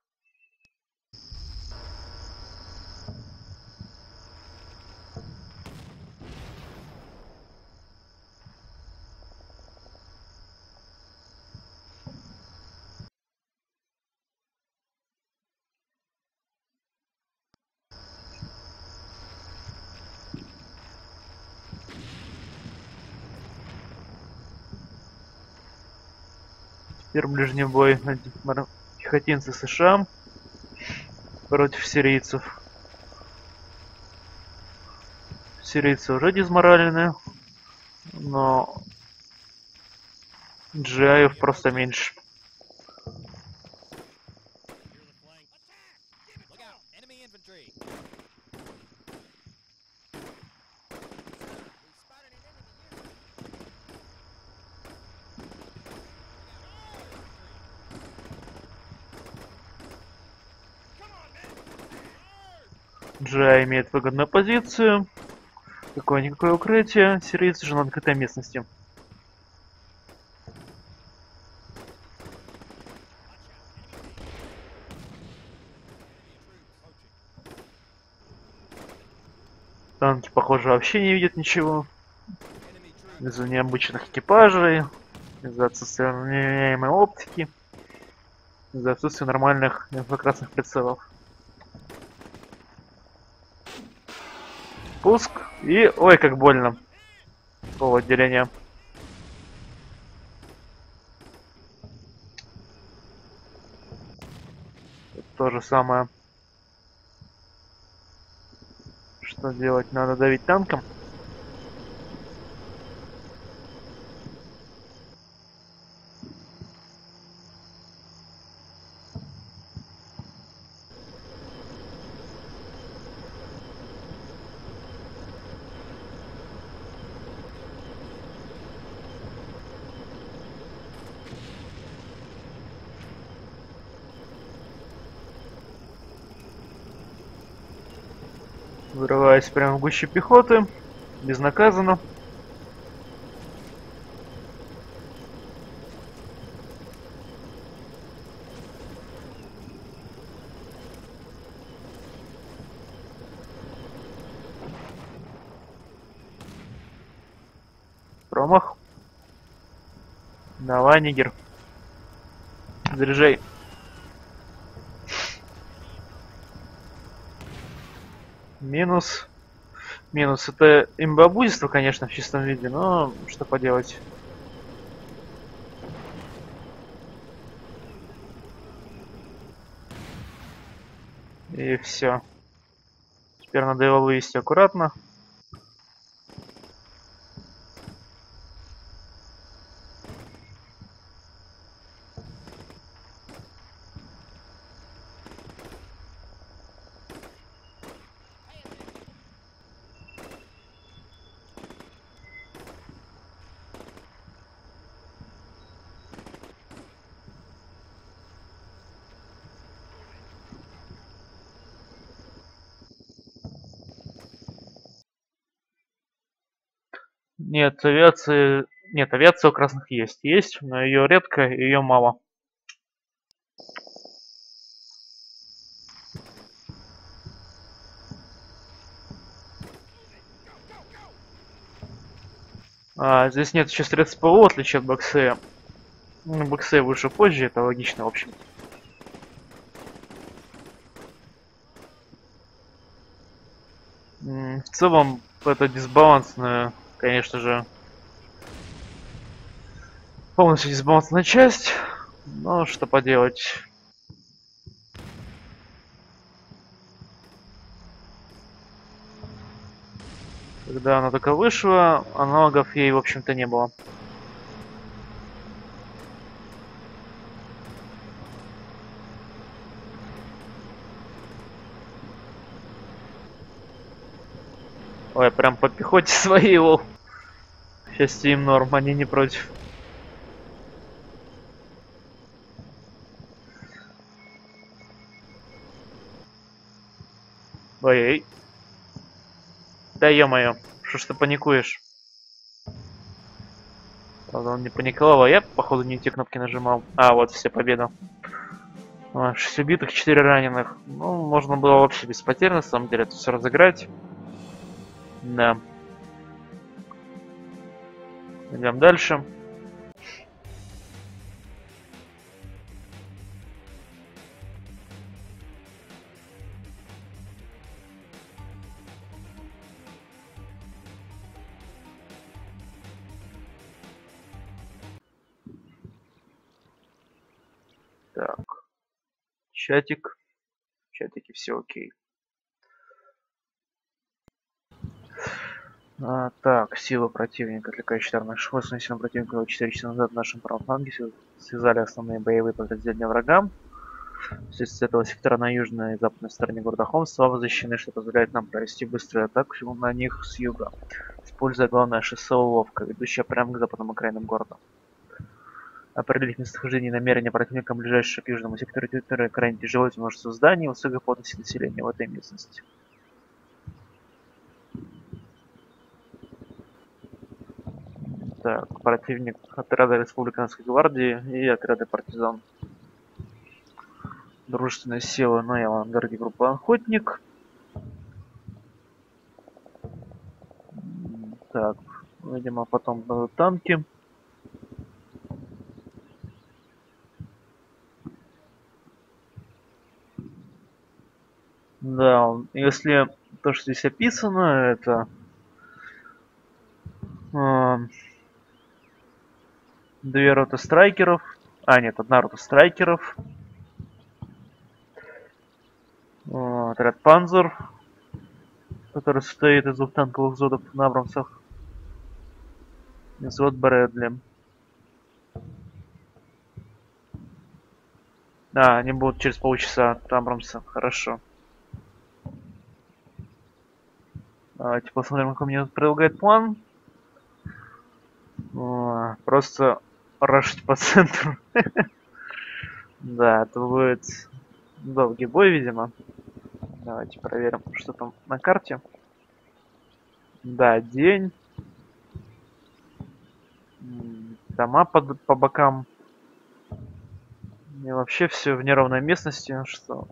Теперь ближний бой. Пехотинцы США против сирийцев. Сирийцы уже дезморалены, но джи ай-ев просто меньше. джи ай имеет выгодную позицию. Какое-никакое укрытие. Сирийцы же на открытой местности. Танки, похоже, вообще не видят ничего. Из-за необычных экипажей, из-за отсутствия вменяемой оптики, из-за отсутствия нормальных инфракрасных прицелов. Пуск и... Ой, как больно. Пол отделения. То же самое. Что делать? Надо давить танком. Вырываясь прямо в гуще пехоты. Безнаказанно. Промах. Давай, нигер. Заряжай. Минус. Минус. Это имбабузство, конечно, в чистом виде, но что поделать. И все. Теперь надо его вывести аккуратно. Нет, авиации... Нет, авиация у красных есть. Есть, но ее редко, ее мало. А, здесь нет еще средств ПВО, в отличие от Боксея. Ну, Боксей выше позже, это логично, в общем. В целом, это дисбалансная, конечно же, полностью дисбалансная часть. Но что поделать. Когда она только вышла, аналогов ей, в общем-то, не было. Ой, прям по пехоте своей его. К счастью, им норм, они не против. Ой-ой. Да ё-моё, что ж ты паникуешь? Правда, он не паниковал, а я, походу, не те кнопки нажимал. А, вот, все, победа. шесть убитых, четыре раненых. Ну, можно было вообще без потерь, на самом деле, это все разыграть. Да. Идем дальше. Так. Чатик. В чатике все окей. А, так, сила противника, отвлекающий удар наших войск, нанесен противнику четыре часа назад в нашем правом фланге, связали основные боевые подразделения врага. Вследствие этого сектора на южной и западной стороне города Холм слабо защищены, что позволяет нам провести быструю атаку на них с юга, используя главное шоссе Уловка, ведущее прямо к западным окраинам города. Определить местохождение и намерения противника, ближайшего к южному сектору территории, крайне тяжело из множества зданий и высокой плотности населения в этой местности. Так, противник отряда Республиканской гвардии и отряда партизан. Дружественные силы, но я в авангарде группа Охотник. Видимо, потом будут танки. Да, если то, что здесь описано, это э, две роты страйкеров. А, нет, одна рота страйкеров. Э, отряд Панзер, который состоит из двух танковых взводов на Абрамсах. И взвод Брэдли. Да, они будут через полчаса от Абрамса. Хорошо. Давайте посмотрим, как мне предлагает план. О, просто рашить по центру. Да, это будет долгий бой, видимо. Давайте проверим, что там на карте. Да, день. Дома под, по бокам. И вообще все в неровной местности, что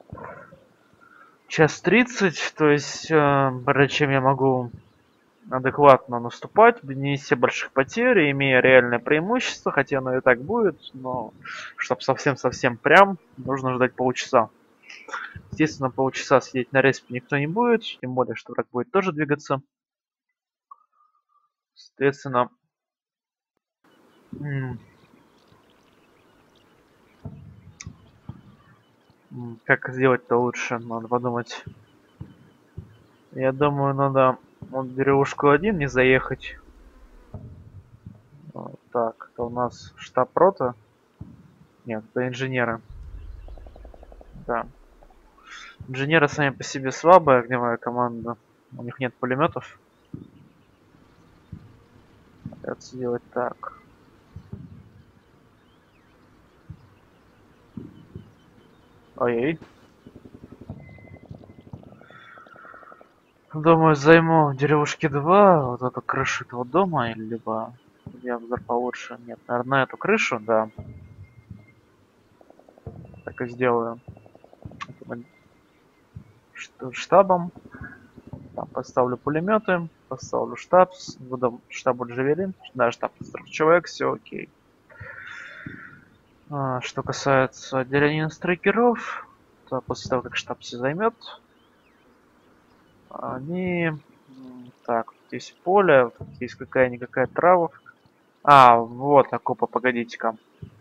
час тридцать, то есть э, прежде чем я могу адекватно наступать, не нести больших потерь, имея реальное преимущество, хотя оно и так будет, но чтобы совсем-совсем прям, нужно ждать полчаса. Естественно, полчаса сидеть на респе никто не будет, тем более, что враг будет тоже двигаться. Соответственно, как сделать-то лучше, надо подумать. Я думаю, надо вот в деревушку один не заехать. Вот так, это у нас штаб рота. Нет, это инженеры. Да. Инженеры сами по себе слабая огневая команда. У них нет пулеметов. Придется делать так. Ой-ой. Думаю, займу деревушки два, вот эту крышу этого дома, или либо я обзор получше. Нет, наверное, эту крышу, да. Так и сделаю. Штабом. Там поставлю пулеметы, поставлю штаб, буду штабу Джавелин, да, штаб из трех человек, все окей. А, что касается отделения страйкеров, то после того, как штаб все займет, они... Так, тут есть поле, тут есть какая-никакая трава. А, вот окопа, погодите-ка.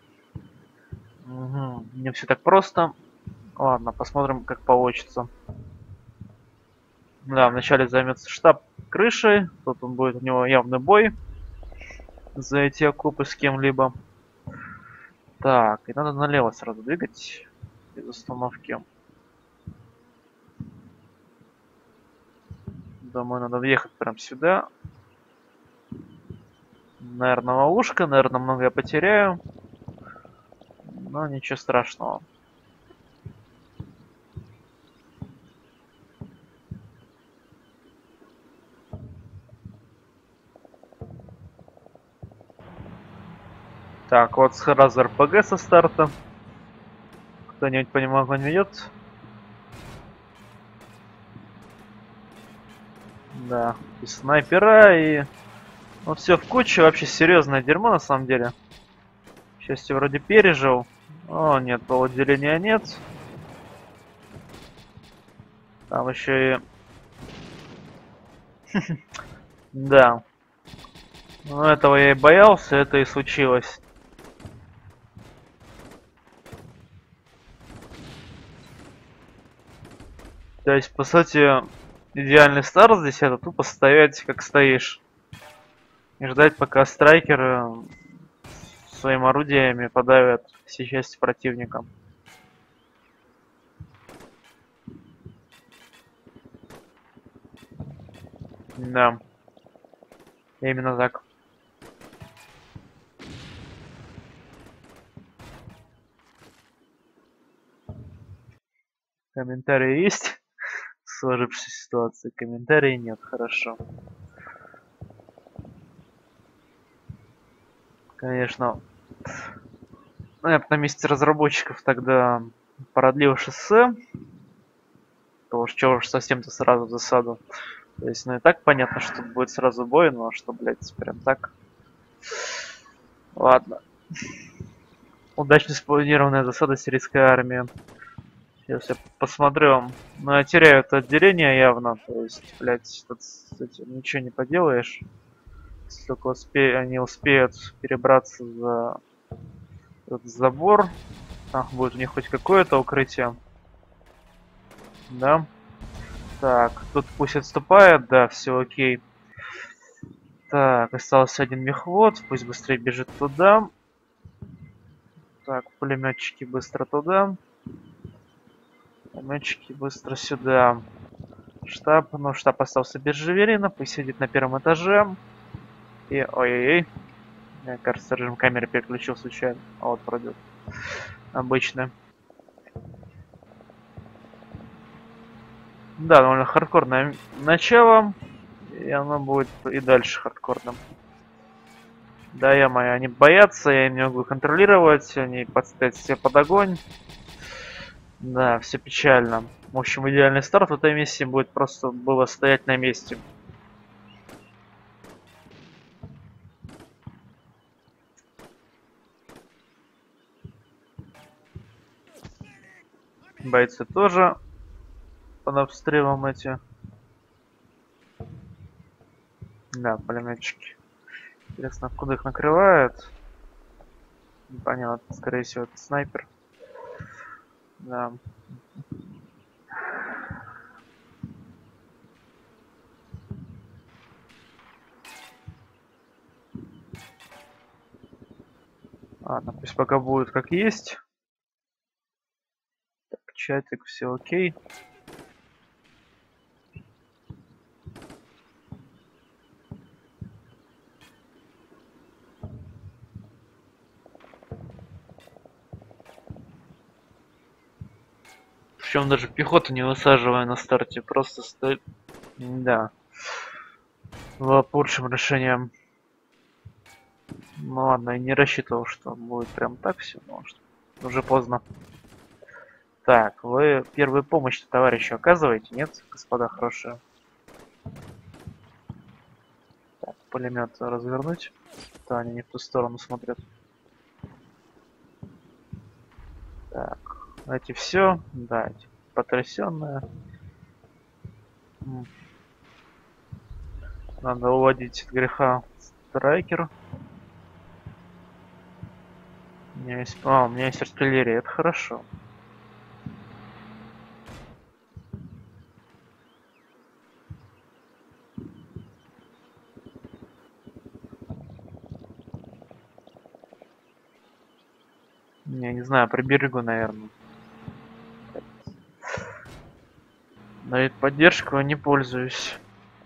Угу. Не все так просто. Ладно, посмотрим, как получится. Да, вначале займется штаб крышей. Тут он будет, у него явный бой за эти окопы с кем-либо. Так, и надо налево сразу двигать без остановки. Думаю, надо въехать прям сюда. Наверное, ловушка, наверное, много я потеряю. Но ничего страшного. Так, вот сразу эр пэ гэ со старта. Кто-нибудь понимает, куда он ведет? Да, и снайпера, и... Ну, все в кучу, вообще серьезное дерьмо на самом деле. К счастью, вроде пережил. О, нет, полуотделения нет. Там еще и... Да. Ну, этого я и боялся, это и случилось. То есть, по сути, идеальный старт здесь это тупо стоять, как стоишь. И ждать, пока страйкеры своими орудиями подавят все части противника. Да. Именно так. Комментарии есть? Сложившейся ситуации. Комментарий нет, хорошо. Конечно. Ну, я бы на месте разработчиков тогда продлил шоссе. Потому что чего уж совсем-то сразу в засаду. То есть, ну и так понятно, что будет сразу бой, но что, блядь, прям так. Ладно. Удачно спланированная засада сирийской армии. Сейчас я посмотрю. Ну, я теряю это отделение явно. То есть, блядь, тут с этим ничего не поделаешь. Если только успе... они успеют перебраться за этот забор. Там будет у них хоть какое-то укрытие. Да. Так, тут пусть отступает, да, все окей. Так, остался один мехвод, пусть быстрее бежит туда. Так, пулеметчики быстро туда. Пулеметчики быстро сюда. Штаб, ну штаб остался без Жаверина, пусть сидит на первом этаже. И, ой-ой-ой. Мне кажется, режим камеры переключил случайно. А вот пройдет. Обычно. Да, довольно хардкорное начало. И оно будет и дальше хардкорным. Да, я моя, они боятся, я не могу контролировать, они подставят все под огонь. Да, все печально. В общем, идеальный старт в этой миссии будет просто было стоять на месте. Бойцы тоже под обстрелом эти. Да, пулеметчики. Интересно, откуда их накрывают? Непонятно, скорее всего, это снайпер. Да. Ладно, пусть пока будет как есть. Так, чатик, все окей. Причем даже пехоту не высаживая на старте, просто стоит. Да. Было лучшим решением. Ну ладно, я не рассчитывал, что будет прям так все, но что уже поздно. Так, вы первую помощь товарищу оказываете, нет, господа хорошие? Так, пулемет развернуть. Да, они не в ту сторону смотрят. Так, эти все, да, эти потрясенные. Надо уводить от греха страйкер. У меня есть, а, у меня есть артиллерия, это хорошо. Я не знаю, приберегу, наверное. Но ведь поддержку не пользуюсь.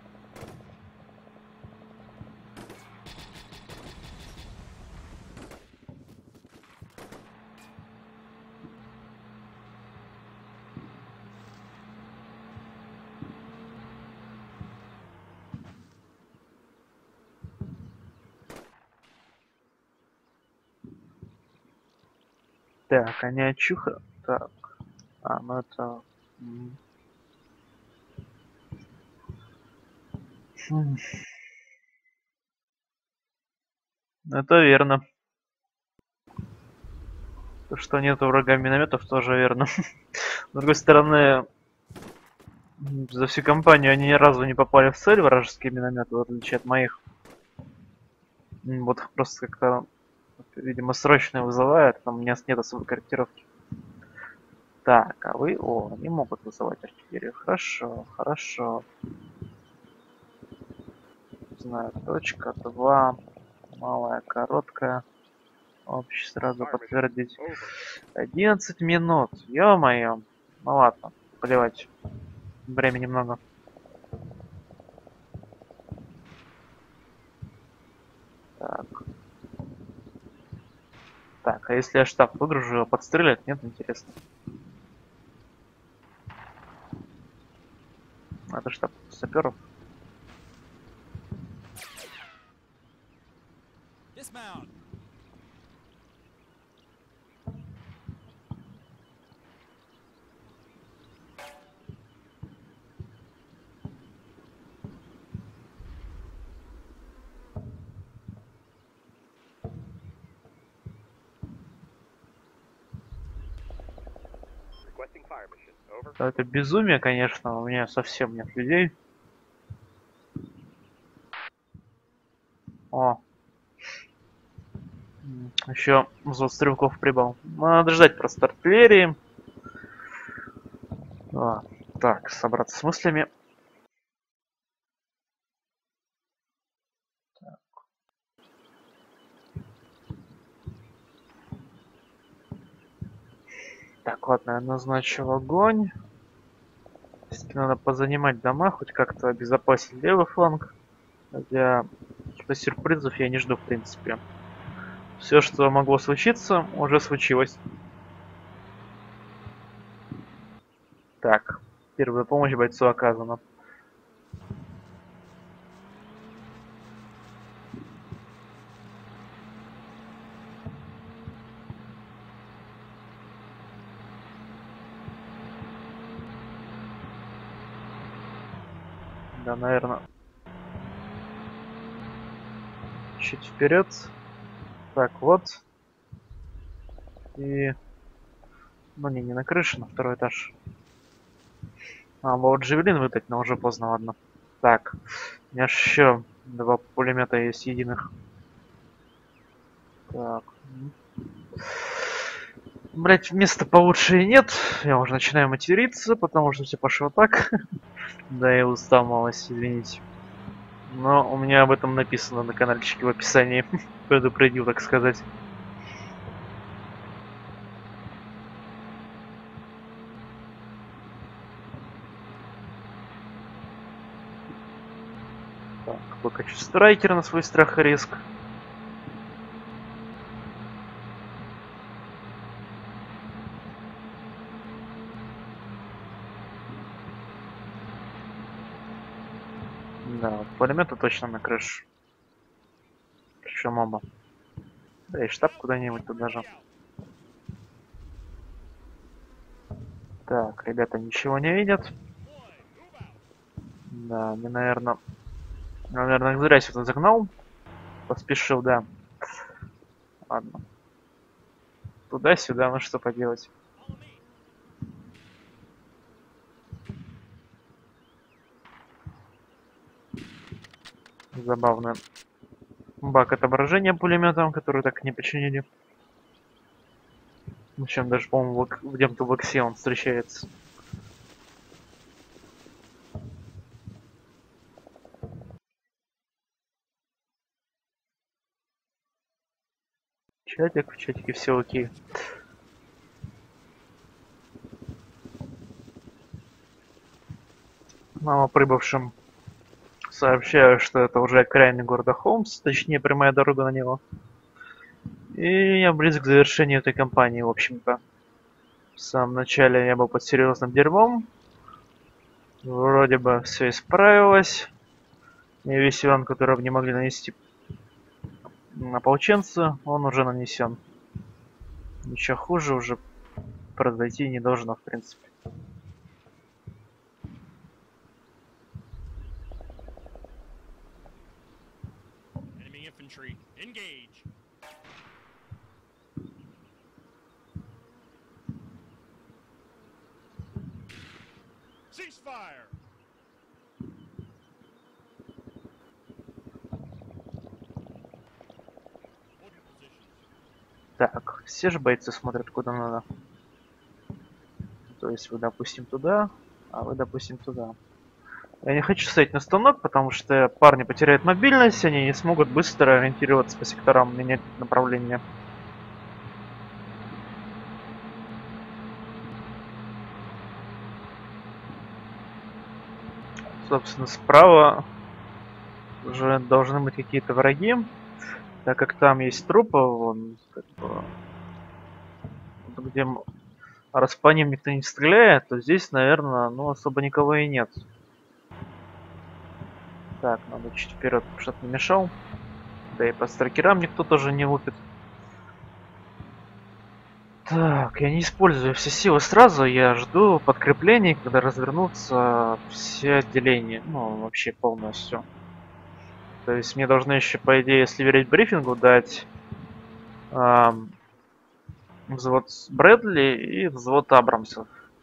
Так, они очуха. Так. А, ну это. Хм. Это верно. То, что нет врага минометов, тоже верно. С другой стороны, за всю кампанию они ни разу не попали в цель, вражеские минометы, в отличие от моих. Вот их просто как-то, видимо, срочно вызывают, там у меня нет особой корректировки. Так, а вы... О, они могут вызывать артиллерию. Хорошо, хорошо. Не знаю, точка, два. Малая, короткая. Общий сразу подтвердить. одиннадцать минут. Ё-моё. Ну ладно, плевать. Времени много. Так. Так, а если я штаб выгружу, его подстрелят? Нет, интересно. Это штаб саперов. Dismount. Это безумие, конечно, у меня совсем нет людей. О. Еще взвод стрелков прибыл. Надо ждать просто артиллерии. А, так, собраться с мыслями. Так. Так, ладно, я назначил огонь. Надо позанимать дома, хоть как-то обезопасить левый фланг. Хотя каких-то сюрпризов я не жду, в принципе. Все, что могло случиться, уже случилось. Так, первая помощь бойцу оказана. Да, наверное. Чуть вперед. Так, вот. И... Ну не, не на крыше, на второй этаж. А, вот Джавелин выдать, но уже поздно, ладно. Так, у меня еще два пулемета есть единых. Так. Блять, места получше и нет. Я уже начинаю материться, потому что все пошло так. Да, я устал малость, извините. Но у меня об этом написано на каналчике в описании. Предупредил, так сказать. Так, выкачу страйкер на свой страх и риск. Да, пулемета точно на крышу. Причем оба. Да и штаб куда-нибудь туда же. Так, ребята ничего не видят. Да, мне, наверное... Наверное, зря сюда загнал. Поспешил, да. Ладно. Туда-сюда, ну что поделать. Забавно. Баг отображения пулеметом, который так и не починили. Причем даже, по-моему, где-то в Эксе он встречается. Чатик, в чатике все окей. Мама прибывшим сообщаю, что это уже окраины города Холмс, точнее прямая дорога на него. И я близок к завершению этой кампании, в общем-то. В самом начале я был под серьезным дерьмом. Вроде бы все исправилось. И весь урон, который не могли нанести ополченцы, он уже нанесен. Ничего хуже уже произойти не должно, в принципе. Так, все же бойцы смотрят куда надо. То есть вы, допустим, туда, а вы, допустим, туда. Я не хочу стоять на станок, потому что парни потеряют мобильность, они не смогут быстро ориентироваться по секторам, менять направление. Собственно, справа уже должны быть какие-то враги, так как там есть трупы, вон, как бы, где раз по ним никто не стреляет, то здесь, наверное, ну особо никого и нет. Так, надо чуть вперед, чтобы не мешал. Да и по страйкерам никто тоже не лупит. Так, я не использую все силы сразу, я жду подкреплений, когда развернутся все отделения. Ну, вообще полностью. То есть мне должны еще, по идее, если верить брифингу, дать эм, взвод Брэдли и взвод Абрамсов.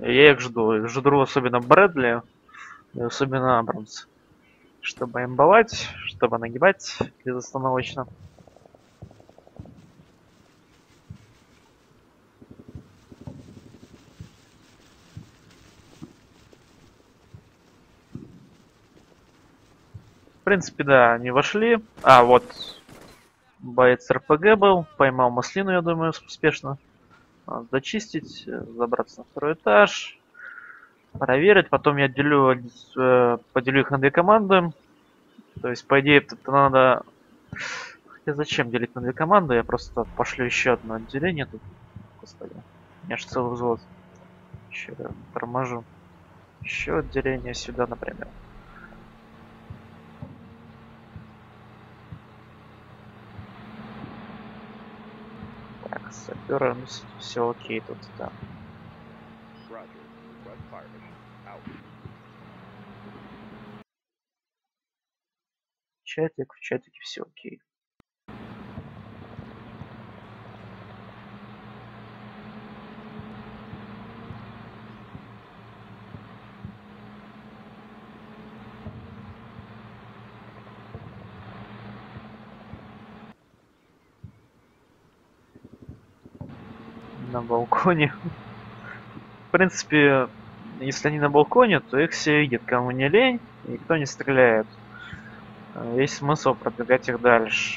Я их жду. Жду особенно Брэдли и особенно Абрамс. Чтобы имбовать, чтобы нагибать безостановочно. В принципе, да, они вошли. А, вот боец РПГ был. Поймал маслину, я думаю, успешно. Надо зачистить, забраться на второй этаж. Проверить. Потом я делю, э, поделю их на две команды. То есть, по идее, это надо... Хотя зачем делить на две команды? Я просто пошлю еще одно отделение тут. Господи. У меня же целый взвод. Еще торможу. Еще отделение сюда, например. Так, саперы, ну все окей тут, да. Чатик, в чатике все окей. На балконе. В принципе, если они на балконе, то их все видят, кому не лень, и никто не стреляет. Есть смысл продвигать их дальше.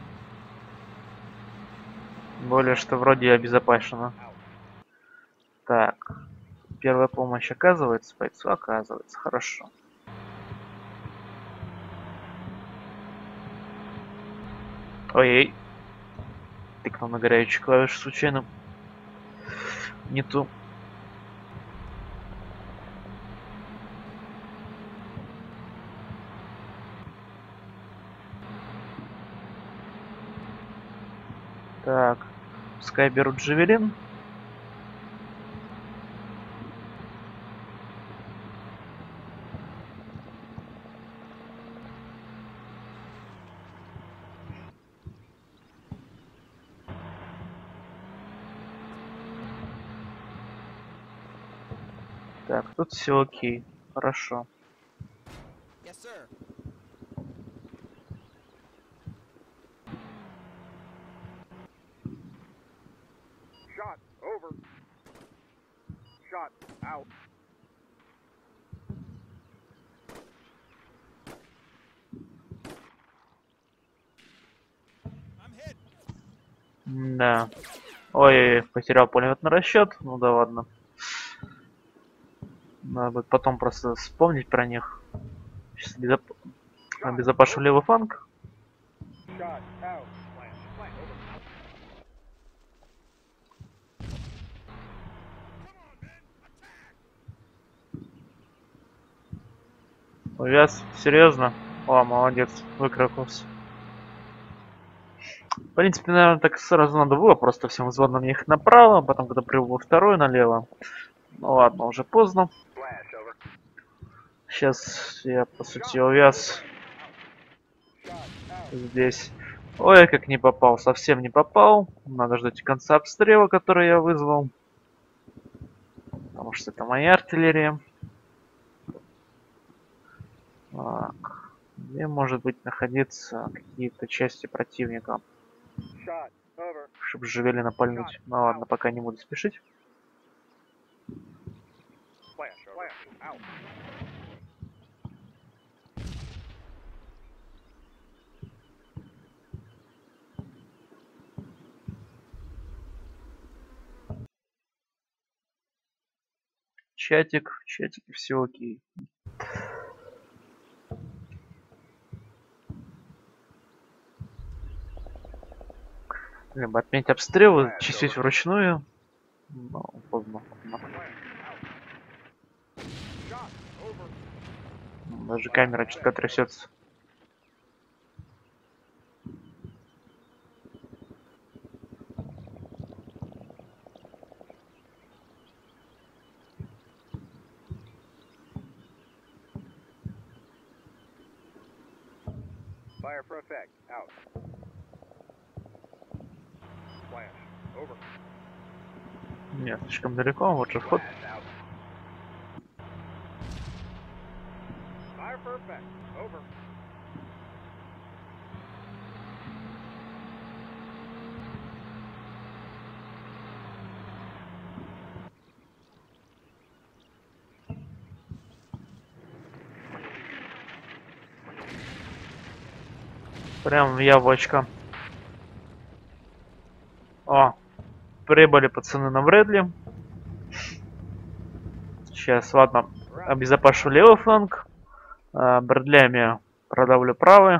Более, что вроде обезопасено. Так. Первая помощь оказывается бойцу? Оказывается. Хорошо. Ой-ой. Тыкнул на горячую клавишу случайно. Не ту. Так. Пускай берут Джавелин. Так, тут все окей. Хорошо. Yes, sir. Shot over. Shot out. I'm hit. Да. Ой, потерял пулеметный расчет. Ну да ладно. Надо будет потом просто вспомнить про них. Сейчас безоп... обезопашу левый фланг. Shot out. Flash. Flash over. Увяз, серьезно? О, молодец, выкрикнулся. В принципе, наверное, так сразу надо было, просто всем взводным ехать направо, потом, когда прибыл второй, налево. Ну ладно, уже поздно. Сейчас я, по сути, увяз здесь. Ой, как не попал, совсем не попал. Надо ждать конца обстрела, который я вызвал. Потому что это моя артиллерия. Так. Где может быть находиться какие-то части противника? Чтобы Жавелина пальнуть. Ну ладно, пока не буду спешить. Чатик, в чатике все окей. Либо отменить обстрелы, чистить вручную. Ну, поздно. Даже камера чутка трясется. Fire for effect. Out. Flash. Over. Нет, слишком далеко, вот же вход. Flash out. effect. Over. Прям в яблочко. О, прибыли пацаны на Брэдли. Сейчас, ладно, обезопашу левый фланг. А, Брэдлями продавлю правый.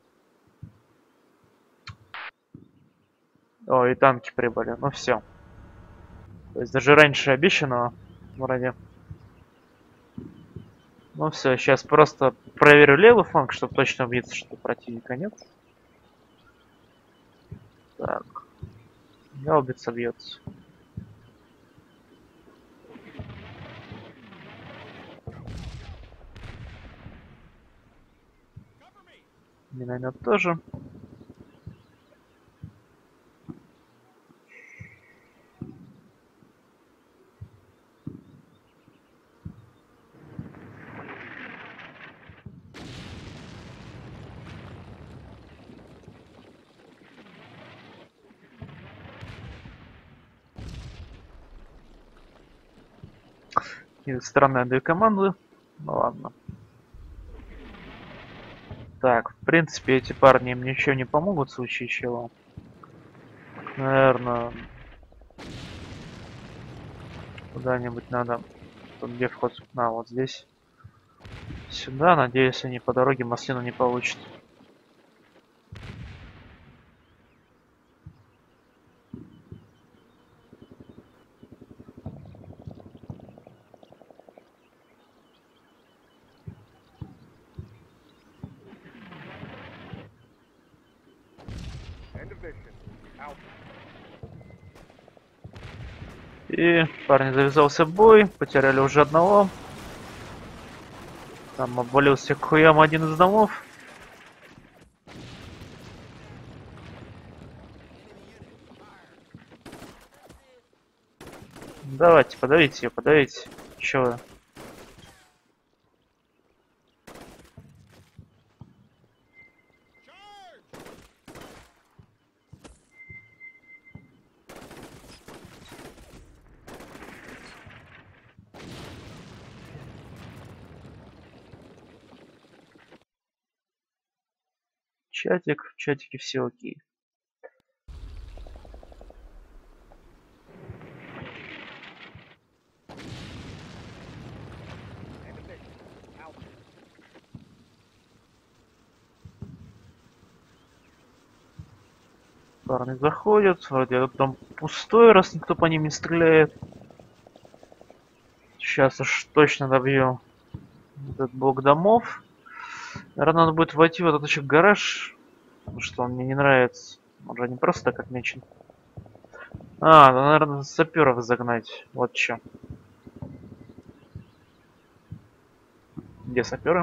О, и танки прибыли. Ну все. То есть даже раньше обещанного вроде. Ну все, сейчас просто проверю левый фланг, чтобы точно убедиться, что противника нет. Так. Гаубица бьется. Миномет тоже. И странные две команды. Ну ладно. Так, в принципе, эти парни им ничего не помогут в случае чего. Наверное, куда-нибудь надо. Тут где вход? На, вот здесь. Сюда. Надеюсь, они по дороге маслину не получат. End of mission. Out. И, парни, завязался бой. Потеряли уже одного. Там обвалился к хуям один из домов. Давайте, подавите ее, подавите. Чё вы? Чатик, в чатике все окей. End of mission. Out. Парни заходят. Вроде этот дом пустой, раз никто по ним не стреляет. Сейчас уж точно добью этот блок домов. Наверное, надо будет войти в этот еще гараж. Потому что он мне не нравится. Он же не просто так отмечен. А, ну, наверное, саперов загнать. Вот что. Где саперы?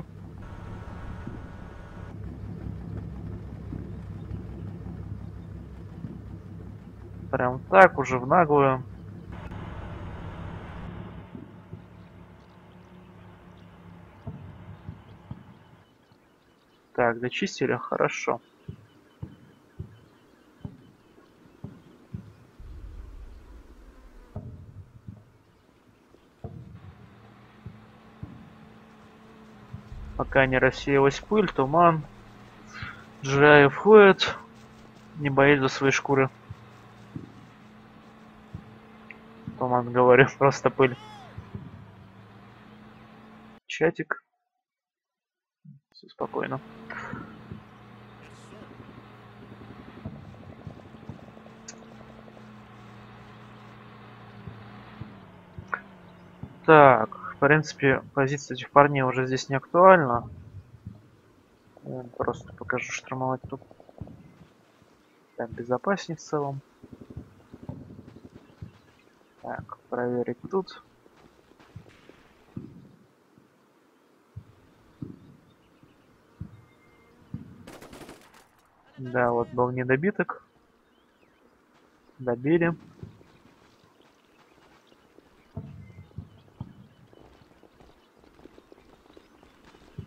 Прям так, уже в наглую. Так, дочистили? Хорошо. Пока не рассеялась пыль, туман. Джираи входит. Не боится за свои шкуры. Туман, говорю, просто пыль. Чатик. Все спокойно. Так, в принципе, позиция этих парней уже здесь не актуальна. Я просто покажу штурмовать тут. Так, безопаснее в целом. Так, проверить тут. Да, вот был недобиток. Добили.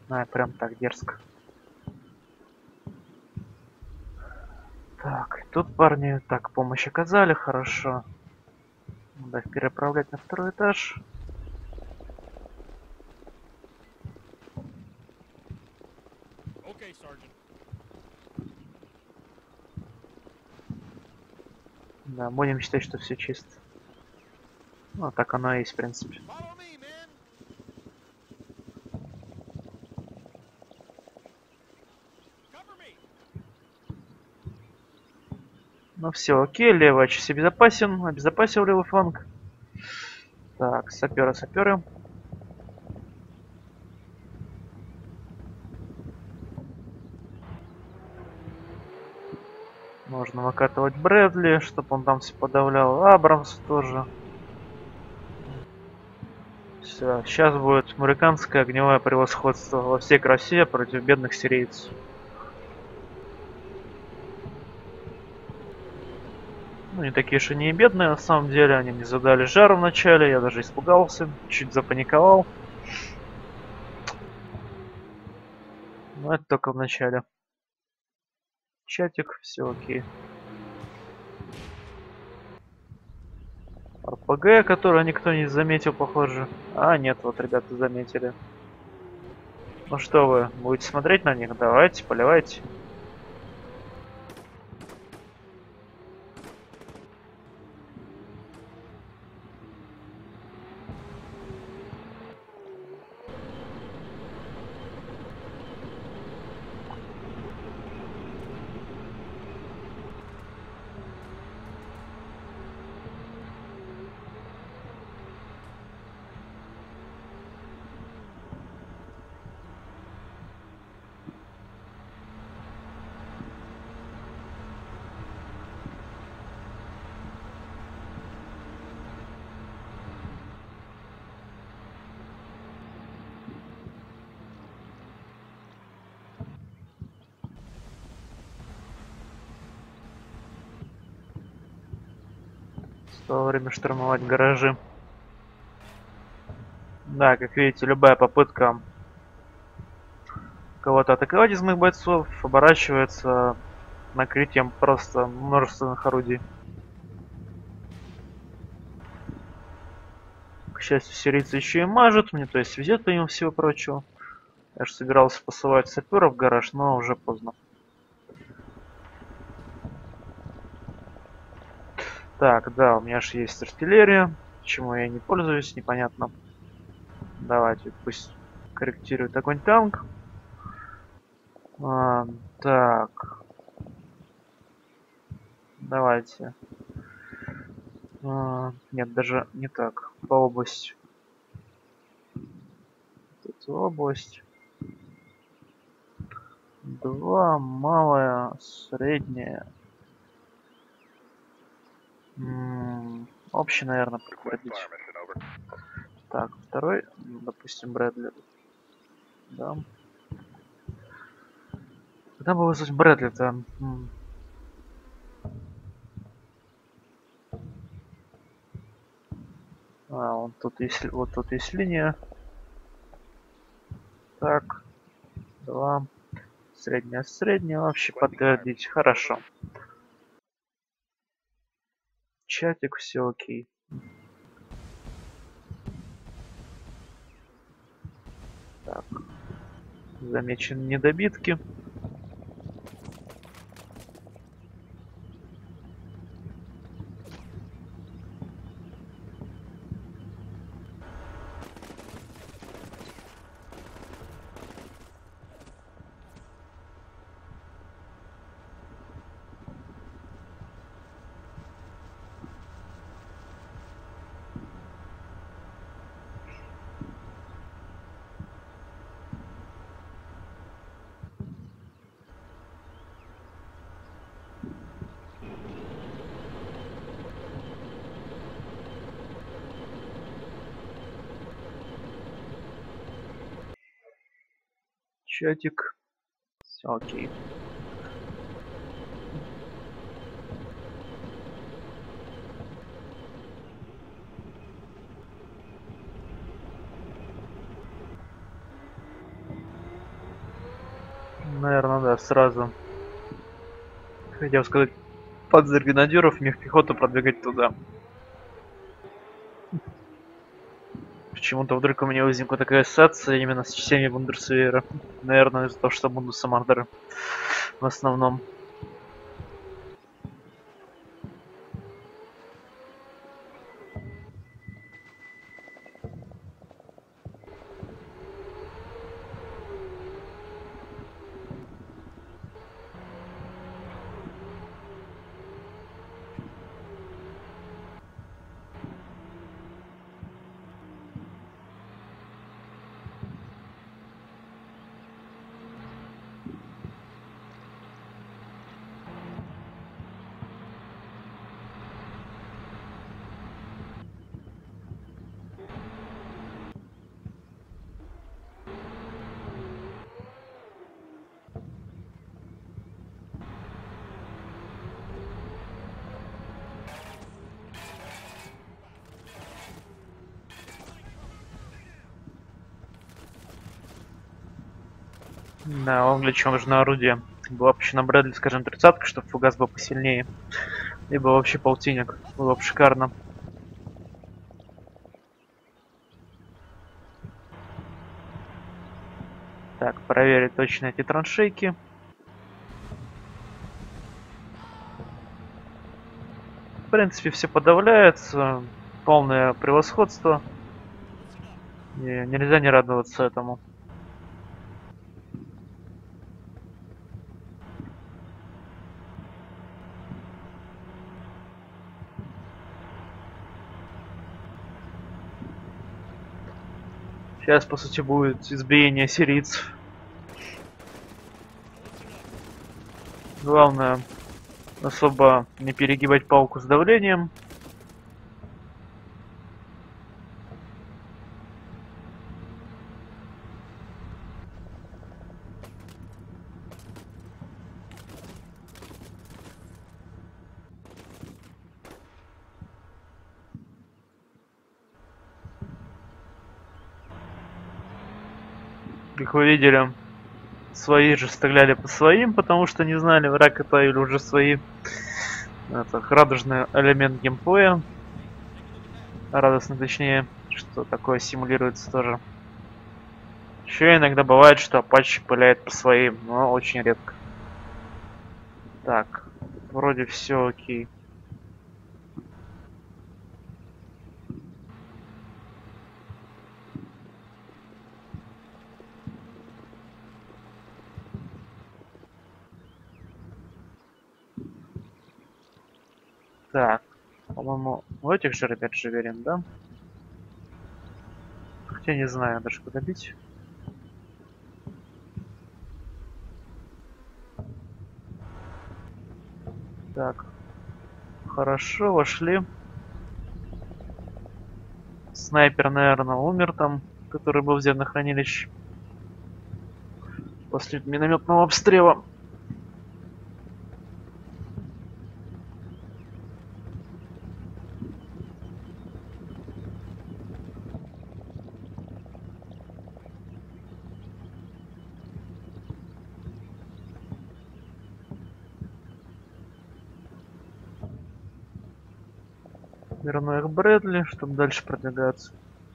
А, прям так дерзко. Так, тут парни так помощь оказали, хорошо. Надо их переправлять на второй этаж. Okay, Sergeant. Да, будем считать, что все чисто. Ну, так оно и есть, в принципе. Follow me, men. Cover me. Ну все, окей, левый очись обезопасен, обезопасил левый фланг. Так, саперы, саперы. Нужно выкатывать Брэдли, чтобы он там все подавлял. Абрамс тоже. Все, сейчас будет американское огневое превосходство во всей красе против бедных сирийцев. Ну, не такие уж и не бедные, на самом деле. Они мне задали жару в начале, я даже испугался, чуть запаниковал. Но это только в начале. Чатик, все окей. эр пэ гэ, который никто не заметил, похоже. А, нет, вот ребята заметили. Ну что вы, будете смотреть на них? Давайте, поливайте. Стало время штурмовать гаражи. Да, как видите, любая попытка кого-то атаковать из моих бойцов оборачивается накрытием просто множественных орудий. К счастью, сирийцы еще и мажут мне, то есть везет по нему всего прочего. Я же собирался посылать саперов в гараж, но уже поздно. Так, да, у меня же есть артиллерия. Почему я не пользуюсь, непонятно. Давайте, пусть корректирует огонь танк. А, так. Давайте. А, нет, даже не так. По области. Тут область. Два, малая, средняя. М-м, общий, наверное, прекратить. Так, второй, допустим, Брэдли. Да. Когда было здесь Брэдли-то? М. А, вот тут есть, вот тут есть линия. Так, два. Средняя, средняя. Вообще подтвердить. Хорошо. Чатик, все окей. Так. Замечены недобитки. Чатик. Все окей. Наверное, да, сразу. Хотел сказать, панцергренадеров, мехпехоту продвигать туда. Почему-то вдруг у меня возникла такая ассоциация именно с частями Бундесвера. Наверное, из-за того, что Бундесамардеры в основном. Да, он для чего нужно орудие. Была бы еще на Брэдли, скажем, тридцатка, чтобы фугас был посильнее. Либо вообще полтинник. Было бы шикарно. Так, проверить точно эти траншейки. В принципе, все подавляется. Полное превосходство. И нельзя не радоваться этому. Сейчас, по сути, будет избиение сирийцев. Главное, особо не перегибать палку с давлением. Как вы видели, свои же стреляли по своим, потому что не знали, враг это или уже свои. Это радужный элемент геймплея. Радостно, точнее, что такое симулируется тоже. Еще иногда бывает, что Apache пыляет по своим, но очень редко. Так, вроде все окей. Так, по-моему, у этих же ребят же верим, да? Хотя не знаю даже куда бить. Так, хорошо, вошли. Снайпер, наверное, умер там, который был взят на хранилище. После минометного обстрела. Верну их Брэдли, чтобы дальше продвигаться.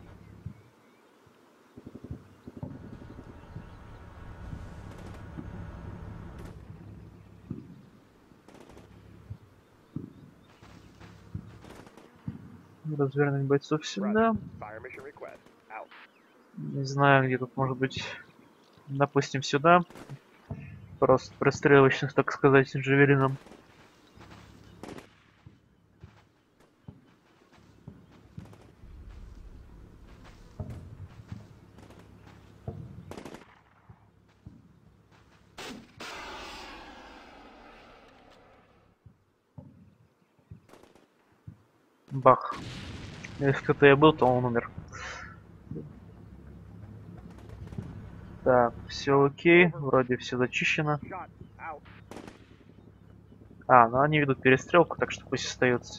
Развернуть бойцов сюда. Не знаю, где тут может быть. Допустим, сюда. Просто пристрелочно, так сказать, джавелином. Бах. Если кто-то я был, то он умер. Так, все окей. Вроде все зачищено. А, ну они ведут перестрелку, так что пусть остается.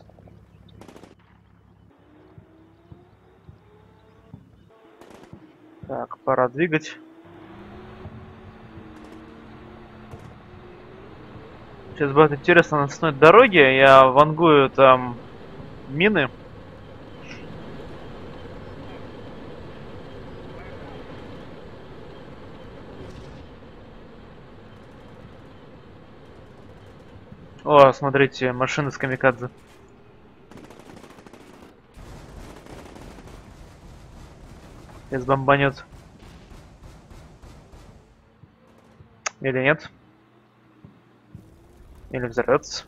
Так, пора двигать. Сейчас будет интересно на ночной дороге. Я вангую там мины. О, смотрите, машины с камикадзе. Сейчас бомбанет. Или нет? Или взорвется?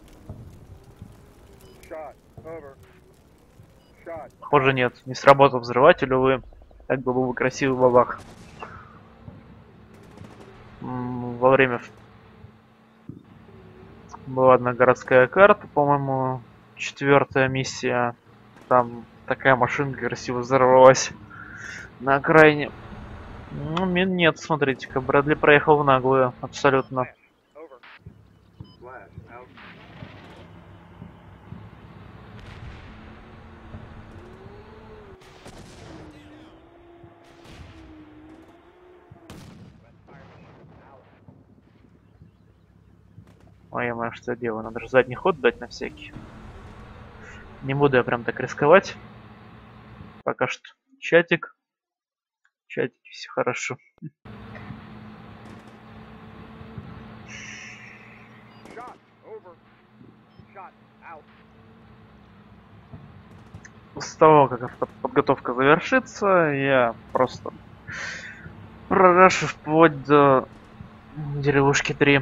Похоже, нет. Не сработал взрыватель, увы. Так бы был бы красивый бабах. М, Во время... Была одна городская карта, по-моему, четвертая миссия. Там такая машинка красиво взорвалась на окраине. Ну, мин нет, смотрите-ка. Брэдли проехал в наглую, абсолютно. Ой, я знаю, что я делаю. Надо же задний ход дать на всякий. Не буду я прям так рисковать. Пока что чатик. Чатик, все хорошо. После того, как автоподготовка завершится, я просто прорашу вплоть до деревушки три.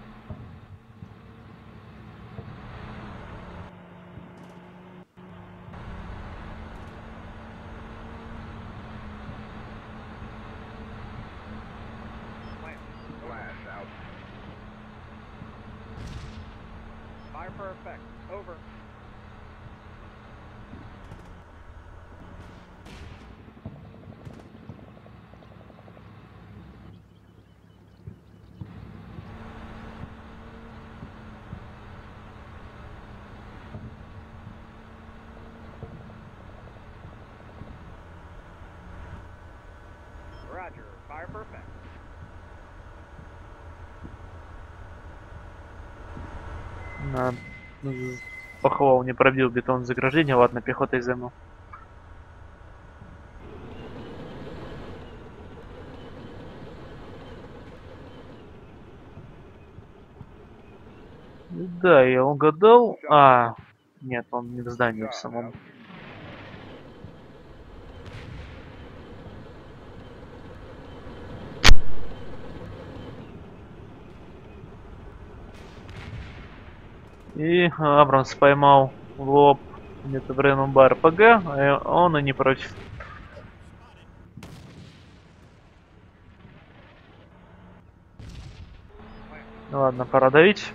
На... Похвал не пробил бетон заграждения, ладно, пехотой займу. Да, я угадал. А, нет, он не в здании в самом. И Абрамс поймал в лоб где-то Бренну Бар ПГ, а он и не против. Ну ладно, пора давить.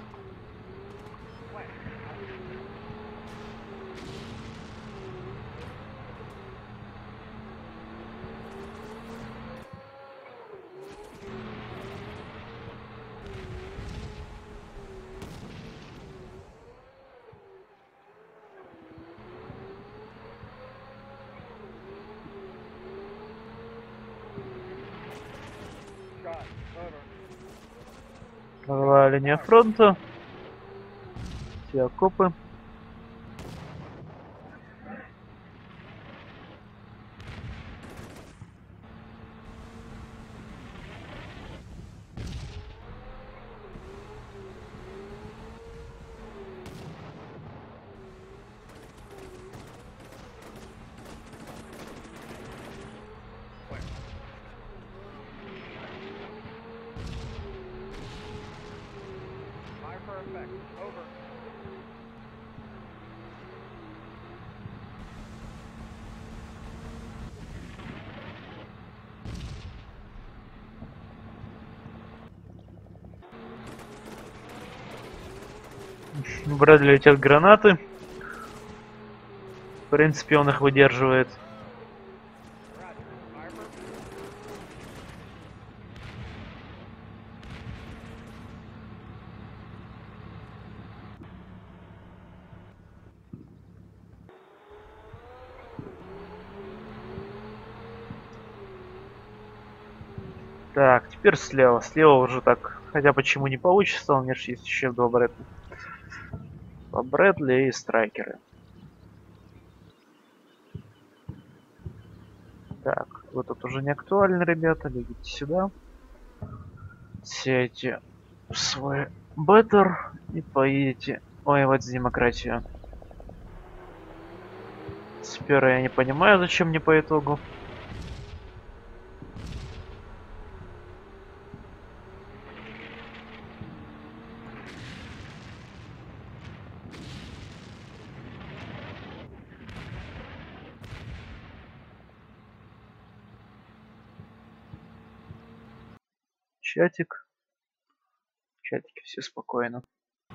Правая линия фронта. Все окопы. В Брэдли летят гранаты. В принципе, он их выдерживает. Так, теперь слева. Слева уже так Хотя почему не получится, у меня же есть еще два Брэдли. Два Брэдли и страйкеры. Так, вот тут уже не актуально, ребята. Бегите сюда. Сядьте в свой беттер и поедете воевать за демократию. Теперь я не понимаю, зачем мне по итогу. Чатик. В чатике все спокойно.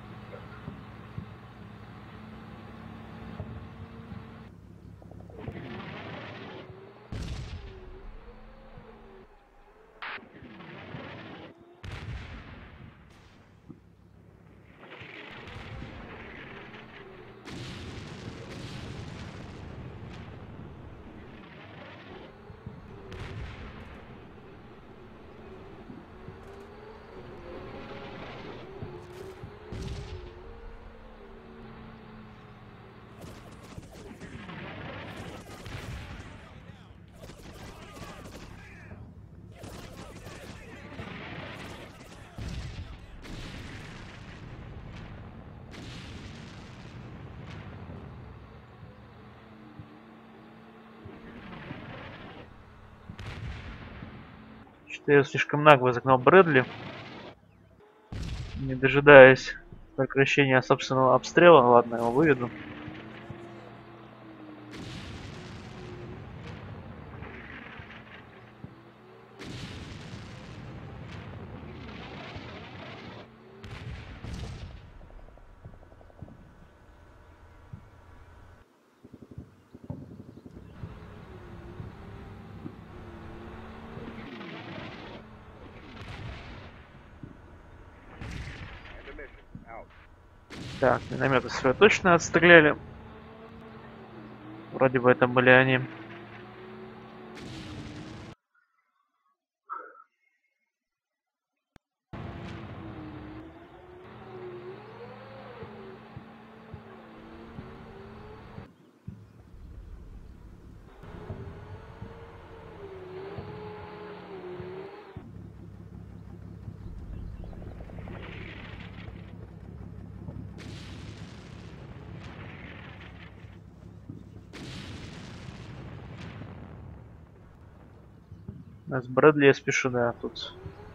Что я слишком нагло загнал Брэдли, не дожидаясь прекращения собственного обстрела. Ладно, я его выведу. Так, минометы свои точно отстреляли. Вроде бы это были они. С Брэдли я спешу, да, тут.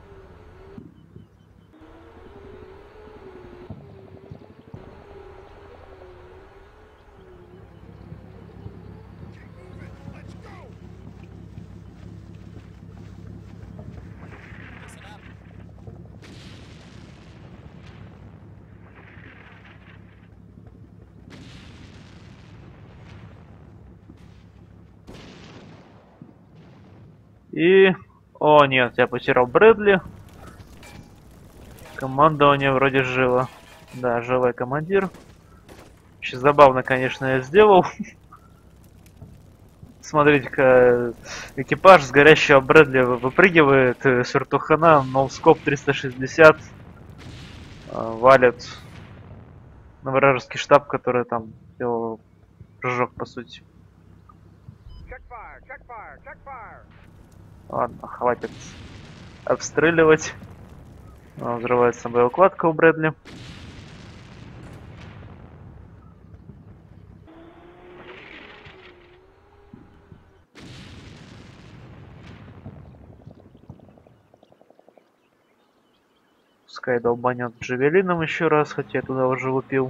И... О, нет, я потерял Брэдли. Командование вроде живо. Да, живой командир. Очень забавно, конечно, я сделал. Смотрите-ка, экипаж с горящего Брэдли выпрыгивает с вертухана, ноускоп триста шестьдесят валит на вражеский штаб, который там делал прыжок, по сути. Ладно, хватит обстреливать. Взрывается боеукладка у Брэдли. Пускай долбанет джавелином еще раз, хотя я туда уже лупил.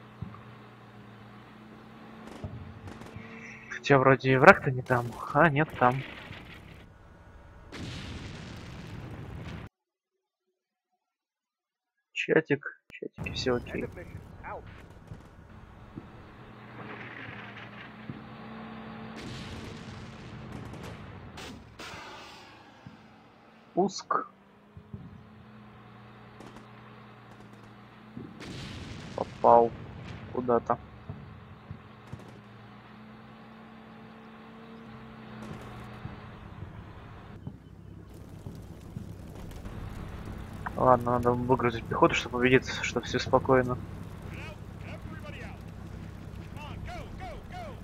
Хотя вроде и враг-то не там. А, нет, там. Чатик. Чатики все окей. Пуск. Попал куда-то. Ладно, надо выгрузить пехоту, чтобы убедиться, что все спокойно. Everybody out. Come on, go, go, go.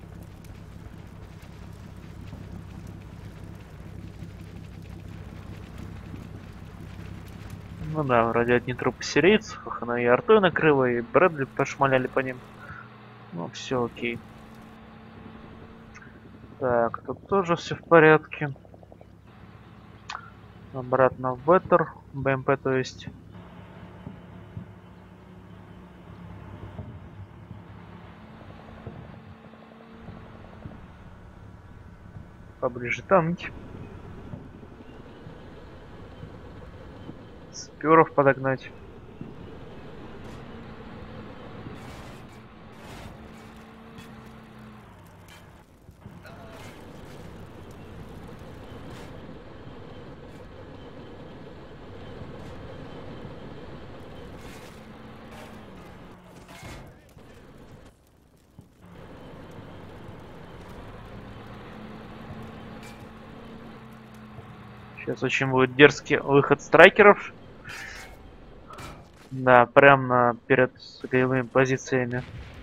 Ну да, вроде одни трупы сирийцев, их она и артой накрыла, и Брэдли пошмаляли по ним. Ну, все окей. Так, тут тоже все в порядке. Обратно в Беттер, БМП то есть. Поближе танки. Саперов подогнать. Сейчас очень будет дерзкий выход страйкеров. Да, прямо перед боевыми позициями.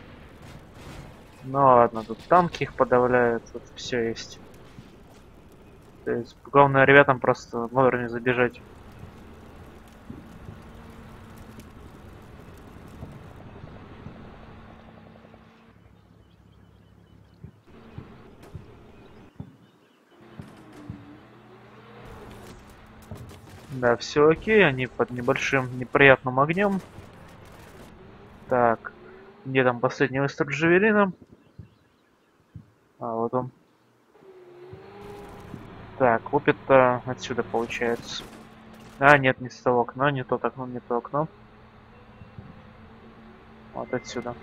Ну ладно, тут танки их подавляют, тут все есть. То есть, главное ребятам просто вовремя забежать. Да, все окей, они под небольшим неприятным огнем. Так, где там последний выстрел Джавелина? А, вот он. Так, лупит-то отсюда получается. А, нет, не с того окна, не то окно, не то окно. Вот отсюда.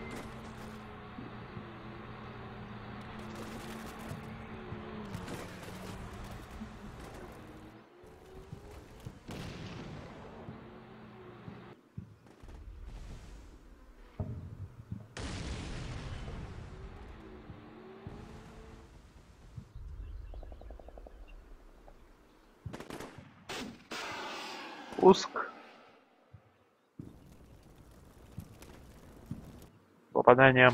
Пуск. Попадание.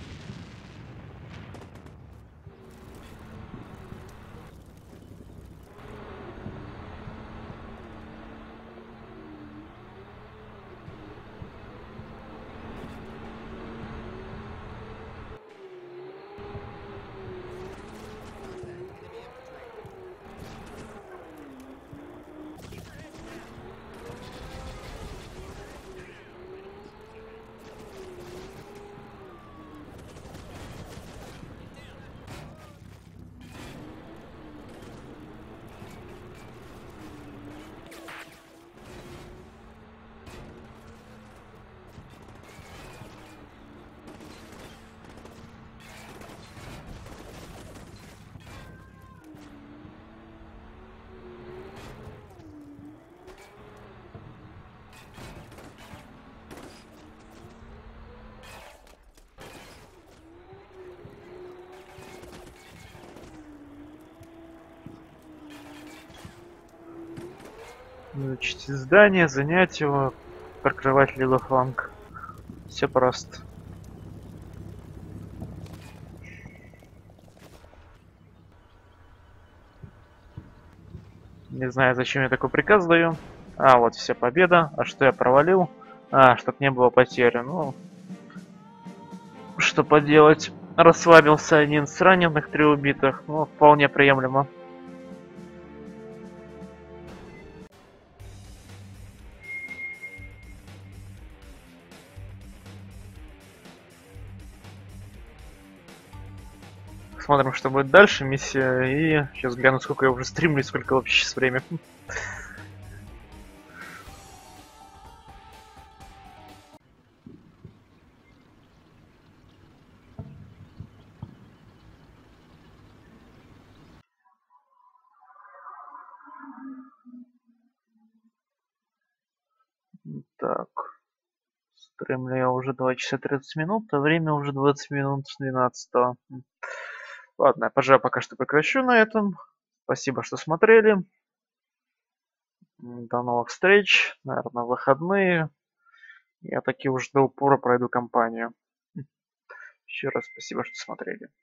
Изучить здание, занять его, прикрывать левый фланг. Все просто. Не знаю, зачем я такой приказ даю. А, вот вся победа. А что я провалил? А, чтоб не было потери. Ну, что поделать. Расслабился один с раненых, три убитых. Ну, вполне приемлемо. Смотрим, что будет дальше. Миссия. И сейчас гляну, сколько я уже стримлю, сколько вообще сейчас время. Так. Стримлю я уже два часа тридцать минут, а время уже двадцать минут с двенадцатого. Ладно, я, пожалуй, пока что прекращу на этом. Спасибо, что смотрели. До новых встреч, наверное, выходные. Я таки уже до упора пройду кампанию. Еще раз спасибо, что смотрели.